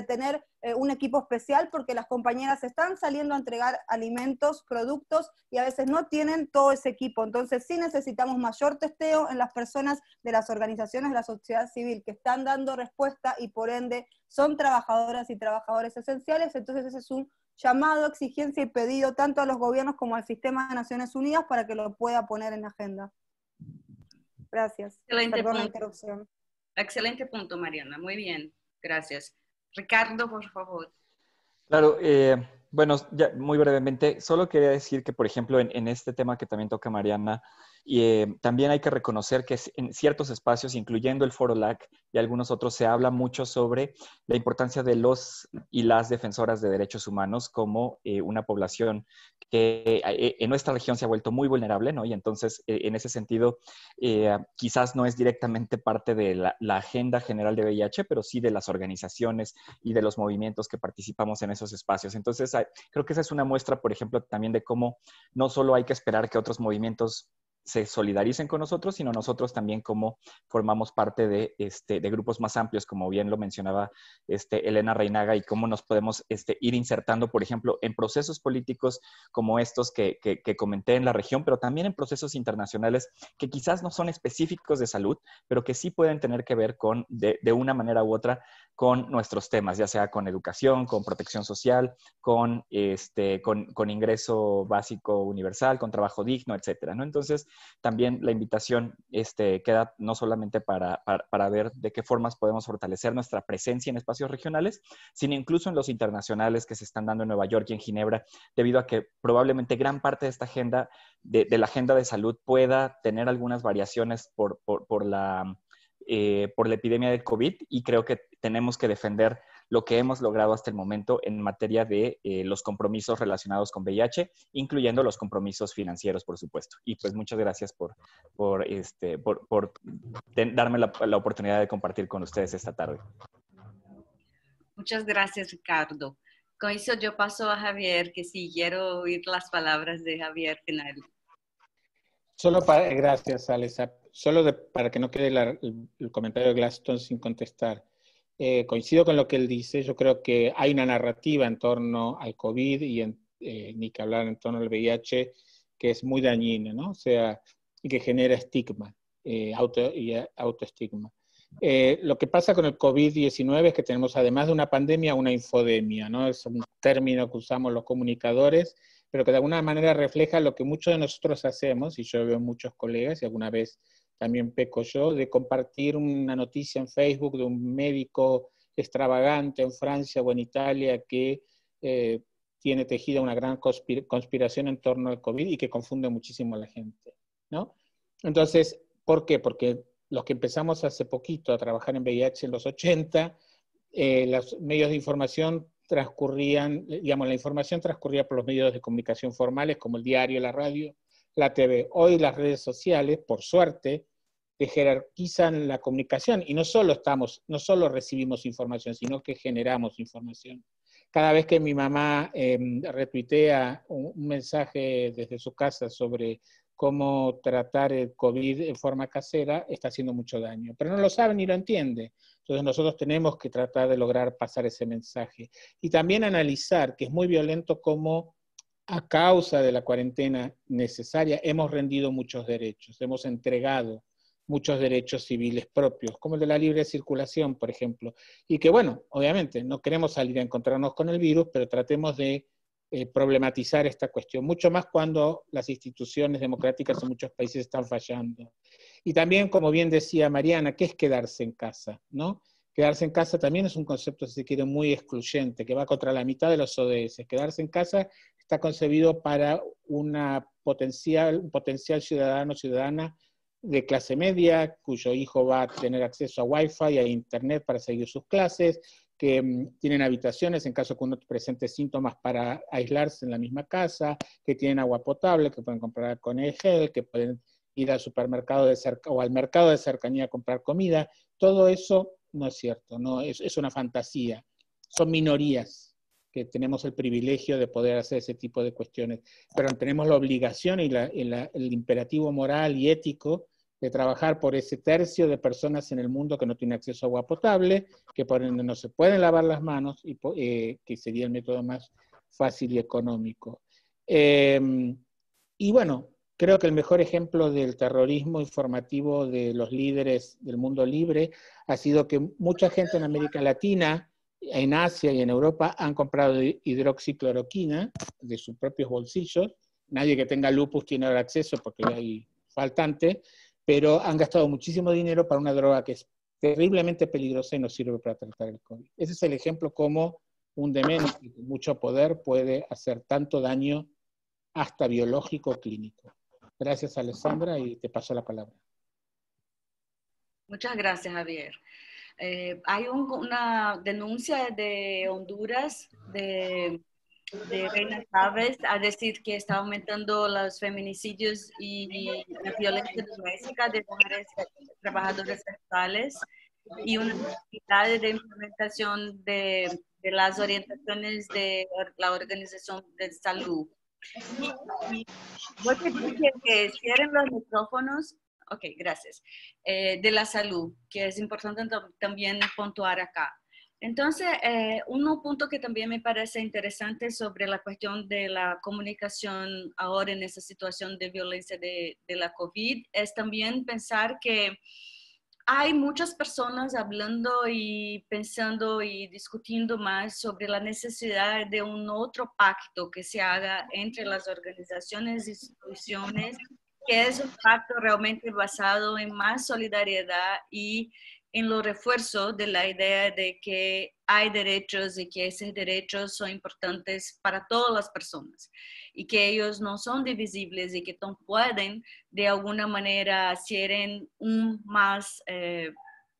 tener eh, un equipo especial, porque las compañeras están saliendo a entregar alimentos, productos, y a veces no tienen todo ese equipo. Entonces sí necesitamos mayor testeo en las personas de las organizaciones de la sociedad civil que están dando respuesta y por ende son trabajadoras y trabajadores esenciales. Entonces ese es un llamado, exigencia y pedido tanto a los gobiernos como al sistema de Naciones Unidas para que lo pueda poner en agenda. Gracias. Excelente Perdón la punto. interrupción. Excelente punto, Mariana. Muy bien. Gracias. Ricardo, por favor. Claro, eh, bueno, ya muy brevemente, solo quería decir que, por ejemplo, en, en este tema que también toca Mariana, y, eh, también hay que reconocer que en ciertos espacios, incluyendo el Foro L A C y algunos otros, se habla mucho sobre la importancia de los y las defensoras de derechos humanos como eh, una población que eh, en nuestra región se ha vuelto muy vulnerable, ¿no? Y entonces, eh, en ese sentido, eh, quizás no es directamente parte de la, la agenda general de V I H, pero sí de las organizaciones y de los movimientos que participamos en esos espacios. Entonces, hay, creo que esa es una muestra, por ejemplo, también de cómo no solo hay que esperar que otros movimientos se solidaricen con nosotros, sino nosotros también como formamos parte de, este, de grupos más amplios, como bien lo mencionaba este, Elena Reinaga, y cómo nos podemos este, ir insertando, por ejemplo, en procesos políticos como estos que, que, que comenté en la región, pero también en procesos internacionales que quizás no son específicos de salud, pero que sí pueden tener que ver con, de, de una manera u otra, con nuestros temas, ya sea con educación, con protección social, con, este, con, con ingreso básico universal, con trabajo digno, etcétera, ¿no? Entonces, también la invitación este, queda no solamente para, para, para ver de qué formas podemos fortalecer nuestra presencia en espacios regionales, sino incluso en los internacionales que se están dando en Nueva York y en Ginebra, debido a que probablemente gran parte de esta agenda, de, de la agenda de salud, pueda tener algunas variaciones por, por, por la... Eh, por la epidemia del COVID, y creo que tenemos que defender lo que hemos logrado hasta el momento en materia de eh, los compromisos relacionados con V I H, incluyendo los compromisos financieros, por supuesto. Y pues muchas gracias por, por, este, por, por darme la, la oportunidad de compartir con ustedes esta tarde. Muchas gracias, Ricardo. Con eso yo paso a Javier, que sí quiero oír las palabras de Javier final. Solo para, gracias, Alesa. Solo de, para que no quede la, el, el comentario de Gladstone sin contestar. Eh, coincido con lo que él dice. Yo creo que hay una narrativa en torno al COVID y en, eh, ni que hablar en torno al V I H que es muy dañina, ¿no? O sea, y que genera estigma, eh, auto, y autoestigma. Eh, lo que pasa con el COVID diecinueve es que tenemos, además de una pandemia, una infodemia, ¿no? Es un término que usamos los comunicadores, pero que de alguna manera refleja lo que muchos de nosotros hacemos, y yo veo muchos colegas, y alguna vez también peco yo, de compartir una noticia en Facebook de un médico extravagante en Francia o en Italia que eh, tiene tejida una gran conspir conspiración en torno al COVID y que confunde muchísimo a la gente, ¿no? Entonces, ¿por qué? Porque los que empezamos hace poquito a trabajar en V I H en los ochenta, eh, los medios de información transcurrían, digamos, la información transcurría por los medios de comunicación formales como el diario, la radio, la T V. Hoy las redes sociales, por suerte, te jerarquizan la comunicación y no solo estamos, no solo recibimos información, sino que generamos información. Cada vez que mi mamá eh, retuitea un, un mensaje desde su casa sobre cómo tratar el COVID en forma casera, está haciendo mucho daño. Pero no lo sabe ni lo entiende. Entonces nosotros tenemos que tratar de lograr pasar ese mensaje. Y también analizar que es muy violento cómo a causa de la cuarentena necesaria hemos rendido muchos derechos, hemos entregado muchos derechos civiles propios, como el de la libre circulación, por ejemplo. Y que bueno, obviamente no queremos salir a encontrarnos con el virus, pero tratemos de Eh, problematizar esta cuestión, mucho más cuando las instituciones democráticas en muchos países están fallando. Y también, como bien decía Mariana, ¿qué es quedarse en casa? ¿No? Quedarse en casa también es un concepto, si se quiere, muy excluyente, que va contra la mitad de los O D S. Quedarse en casa está concebido para una potencial, un potencial ciudadano o ciudadana de clase media, cuyo hijo va a tener acceso a Wi-Fi y a Internet para seguir sus clases, que um, tienen habitaciones en caso que uno presente síntomas para aislarse en la misma casa, que tienen agua potable, que pueden comprar con el gel, que pueden ir al supermercado de cerca, o al mercado de cercanía a comprar comida. Todo eso no es cierto, no, es, es una fantasía. Son minorías que tenemos el privilegio de poder hacer ese tipo de cuestiones, pero tenemos la obligación y, la, y la, el imperativo moral y ético de trabajar por ese tercio de personas en el mundo que no tiene acceso a agua potable, que por ende no se pueden lavar las manos, y eh, que sería el método más fácil y económico. Eh, y bueno, creo que el mejor ejemplo del terrorismo informativo de los líderes del mundo libre ha sido que mucha gente en América Latina, en Asia y en Europa han comprado hidroxicloroquina de sus propios bolsillos. Nadie que tenga lupus tiene ahora acceso porque hay faltante, pero han gastado muchísimo dinero para una droga que es terriblemente peligrosa y no sirve para tratar el COVID. Ese es el ejemplo cómo un demente con mucho poder puede hacer tanto daño hasta biológico o clínico. Gracias, Alessandra, y te paso la palabra. Muchas gracias, Javier. Eh, hay un, una denuncia de Honduras, de, de Reina Chávez, a decir que está aumentando los feminicidios y la violencia doméstica de mujeres trabajadoras sexuales, y una necesidad de implementación de, de las orientaciones de la Organización de Salud. Y, y voy a pedir que, que cierren los micrófonos. Ok, gracias. Eh, de la salud, que es importante también puntuar acá. Entonces, eh, un punto que también me parece interesante sobre la cuestión de la comunicación ahora en esa situación de violencia de, de la COVID es también pensar que hay muchas personas hablando y pensando y discutiendo más sobre la necesidad de un otro pacto que se haga entre las organizaciones e instituciones, que es un pacto realmente basado en más solidaridad y en lo refuerzo de la idea de que hay derechos y que esos derechos son importantes para todas las personas y que ellos no son divisibles y que no pueden de alguna manera ser un más eh,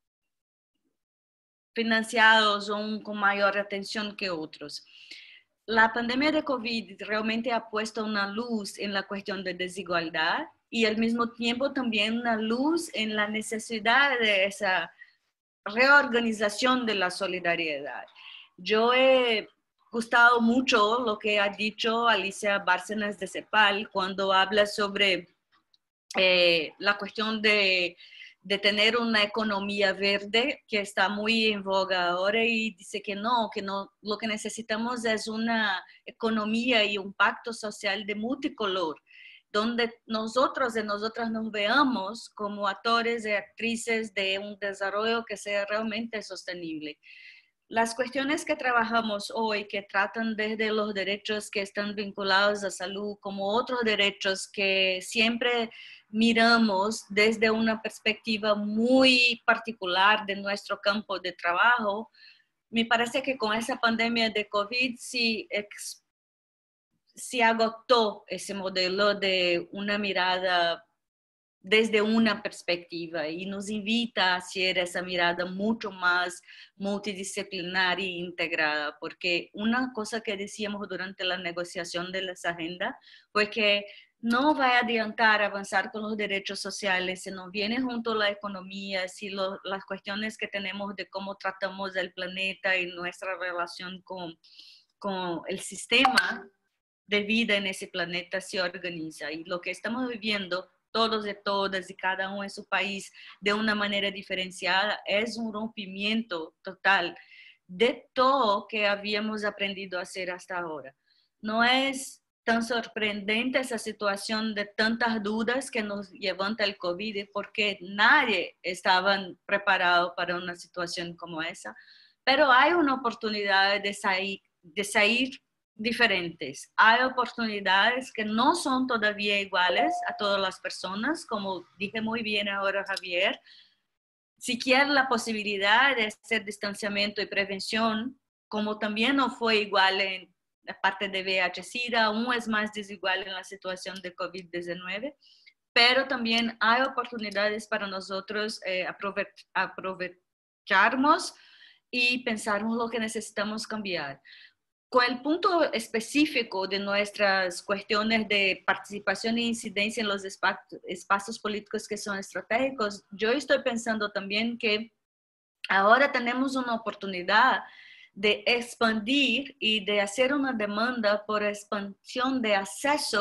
financiados o un, con mayor atención que otros. La pandemia de COVID realmente ha puesto una luz en la cuestión de desigualdad y al mismo tiempo también una luz en la necesidad de esa reorganización de la solidaridad. Yo he gustado mucho lo que ha dicho Alicia Bárcenas de CEPAL cuando habla sobre eh, la cuestión de, de tener una economía verde que está muy en boga ahora, y dice que no, que no, lo que necesitamos es una economía y un pacto social de multicolor, donde nosotros y nosotras nos veamos como actores y actrices de un desarrollo que sea realmente sostenible. Las cuestiones que trabajamos hoy, que tratan desde los derechos que están vinculados a salud, como otros derechos que siempre miramos desde una perspectiva muy particular de nuestro campo de trabajo, me parece que con esa pandemia de COVID sí se agotó ese modelo de una mirada desde una perspectiva y nos invita a hacer esa mirada mucho más multidisciplinar e integrada, porque una cosa que decíamos durante la negociación de las agendas fue que no va a adiantar avanzar con los derechos sociales si no viene junto a la economía, si lo, las cuestiones que tenemos de cómo tratamos el planeta y nuestra relación con, con el sistema de vida en ese planeta se organiza. Y lo que estamos viviendo todos y todas y cada uno en su país de una manera diferenciada es un rompimiento total de todo que habíamos aprendido a hacer hasta ahora. No es tan sorprendente esa situación de tantas dudas que nos levanta el COVID, porque nadie estaba preparado para una situación como esa, pero hay una oportunidad de salir, de salir diferentes. Hay oportunidades que no son todavía iguales a todas las personas, como dije muy bien ahora Javier. Si quiere la posibilidad de hacer distanciamiento y prevención, como también no fue igual en la parte de V I H-Sida, aún es más desigual en la situación de COVID diecinueve, pero también hay oportunidades para nosotros eh, aprovech aprovecharnos y pensarnos lo que necesitamos cambiar. Con el punto específico de nuestras cuestiones de participación e incidencia en los espacios políticos que son estratégicos, yo estoy pensando también que ahora tenemos una oportunidad de expandir y de hacer una demanda por expansión de acceso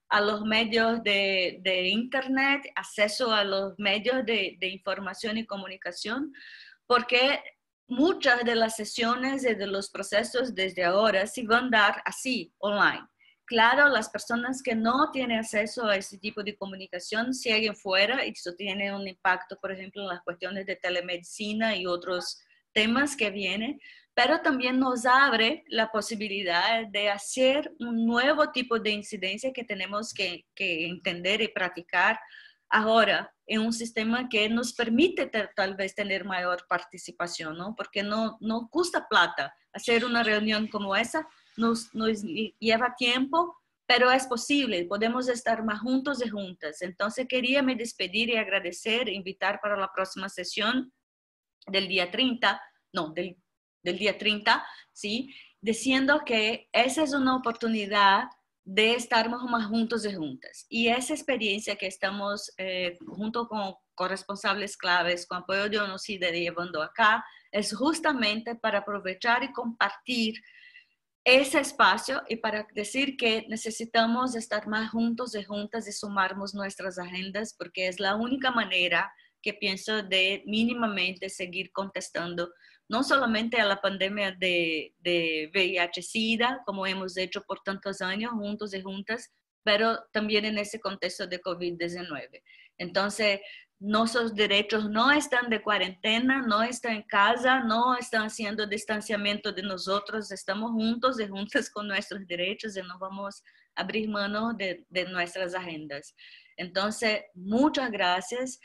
a los medios de, de Internet, acceso a los medios de, de información y comunicación, porque muchas de las sesiones y de los procesos desde ahora se van a dar así, online. Claro, las personas que no tienen acceso a ese tipo de comunicación siguen fuera y eso tiene un impacto, por ejemplo, en las cuestiones de telemedicina y otros temas que vienen, pero también nos abre la posibilidad de hacer un nuevo tipo de incidencia que tenemos que, que entender y practicar ahora en un sistema que nos permite ter, tal vez tener mayor participación, ¿no? Porque no, no cuesta plata hacer una reunión como esa. Nos, nos lleva tiempo, pero es posible, podemos estar más juntos y juntas. Entonces quería me despedir y agradecer, invitar para la próxima sesión del día treinta, no, del, del día treinta, ¿sí? Diciendo que esa es una oportunidad de estar más juntos y juntas. Y esa experiencia que estamos eh, junto con corresponsables claves, con apoyo de ONUCIDA llevando acá, es justamente para aprovechar y compartir ese espacio y para decir que necesitamos estar más juntos y juntas y sumarnos nuestras agendas, porque es la única manera que pienso de mínimamente seguir contestando no solamente a la pandemia de, de V I H-Sida, como hemos hecho por tantos años juntos y juntas, pero también en ese contexto de COVID diecinueve. Entonces, nuestros derechos no están de cuarentena, no están en casa, no están haciendo distanciamiento de nosotros, estamos juntos y juntas con nuestros derechos y nos vamos a abrir mano de, de nuestras agendas. Entonces, muchas gracias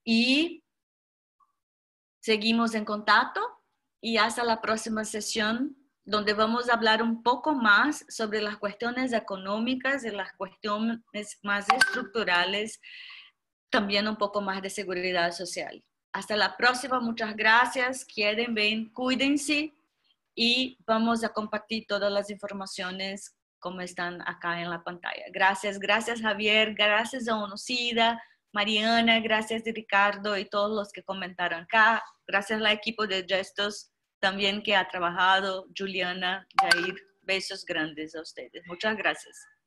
y seguimos en contacto y hasta la próxima sesión, donde vamos a hablar un poco más sobre las cuestiones económicas y las cuestiones más estructurales, también un poco más de seguridad social. Hasta la próxima, muchas gracias, queden bien, cuídense y vamos a compartir todas las informaciones como están acá en la pantalla. Gracias, gracias Javier, gracias a ONUCIDA, Mariana, gracias a Ricardo y todos los que comentaron acá, gracias al equipo de Gestos también que ha trabajado, Juliana, Jair, besos grandes a ustedes. Muchas gracias.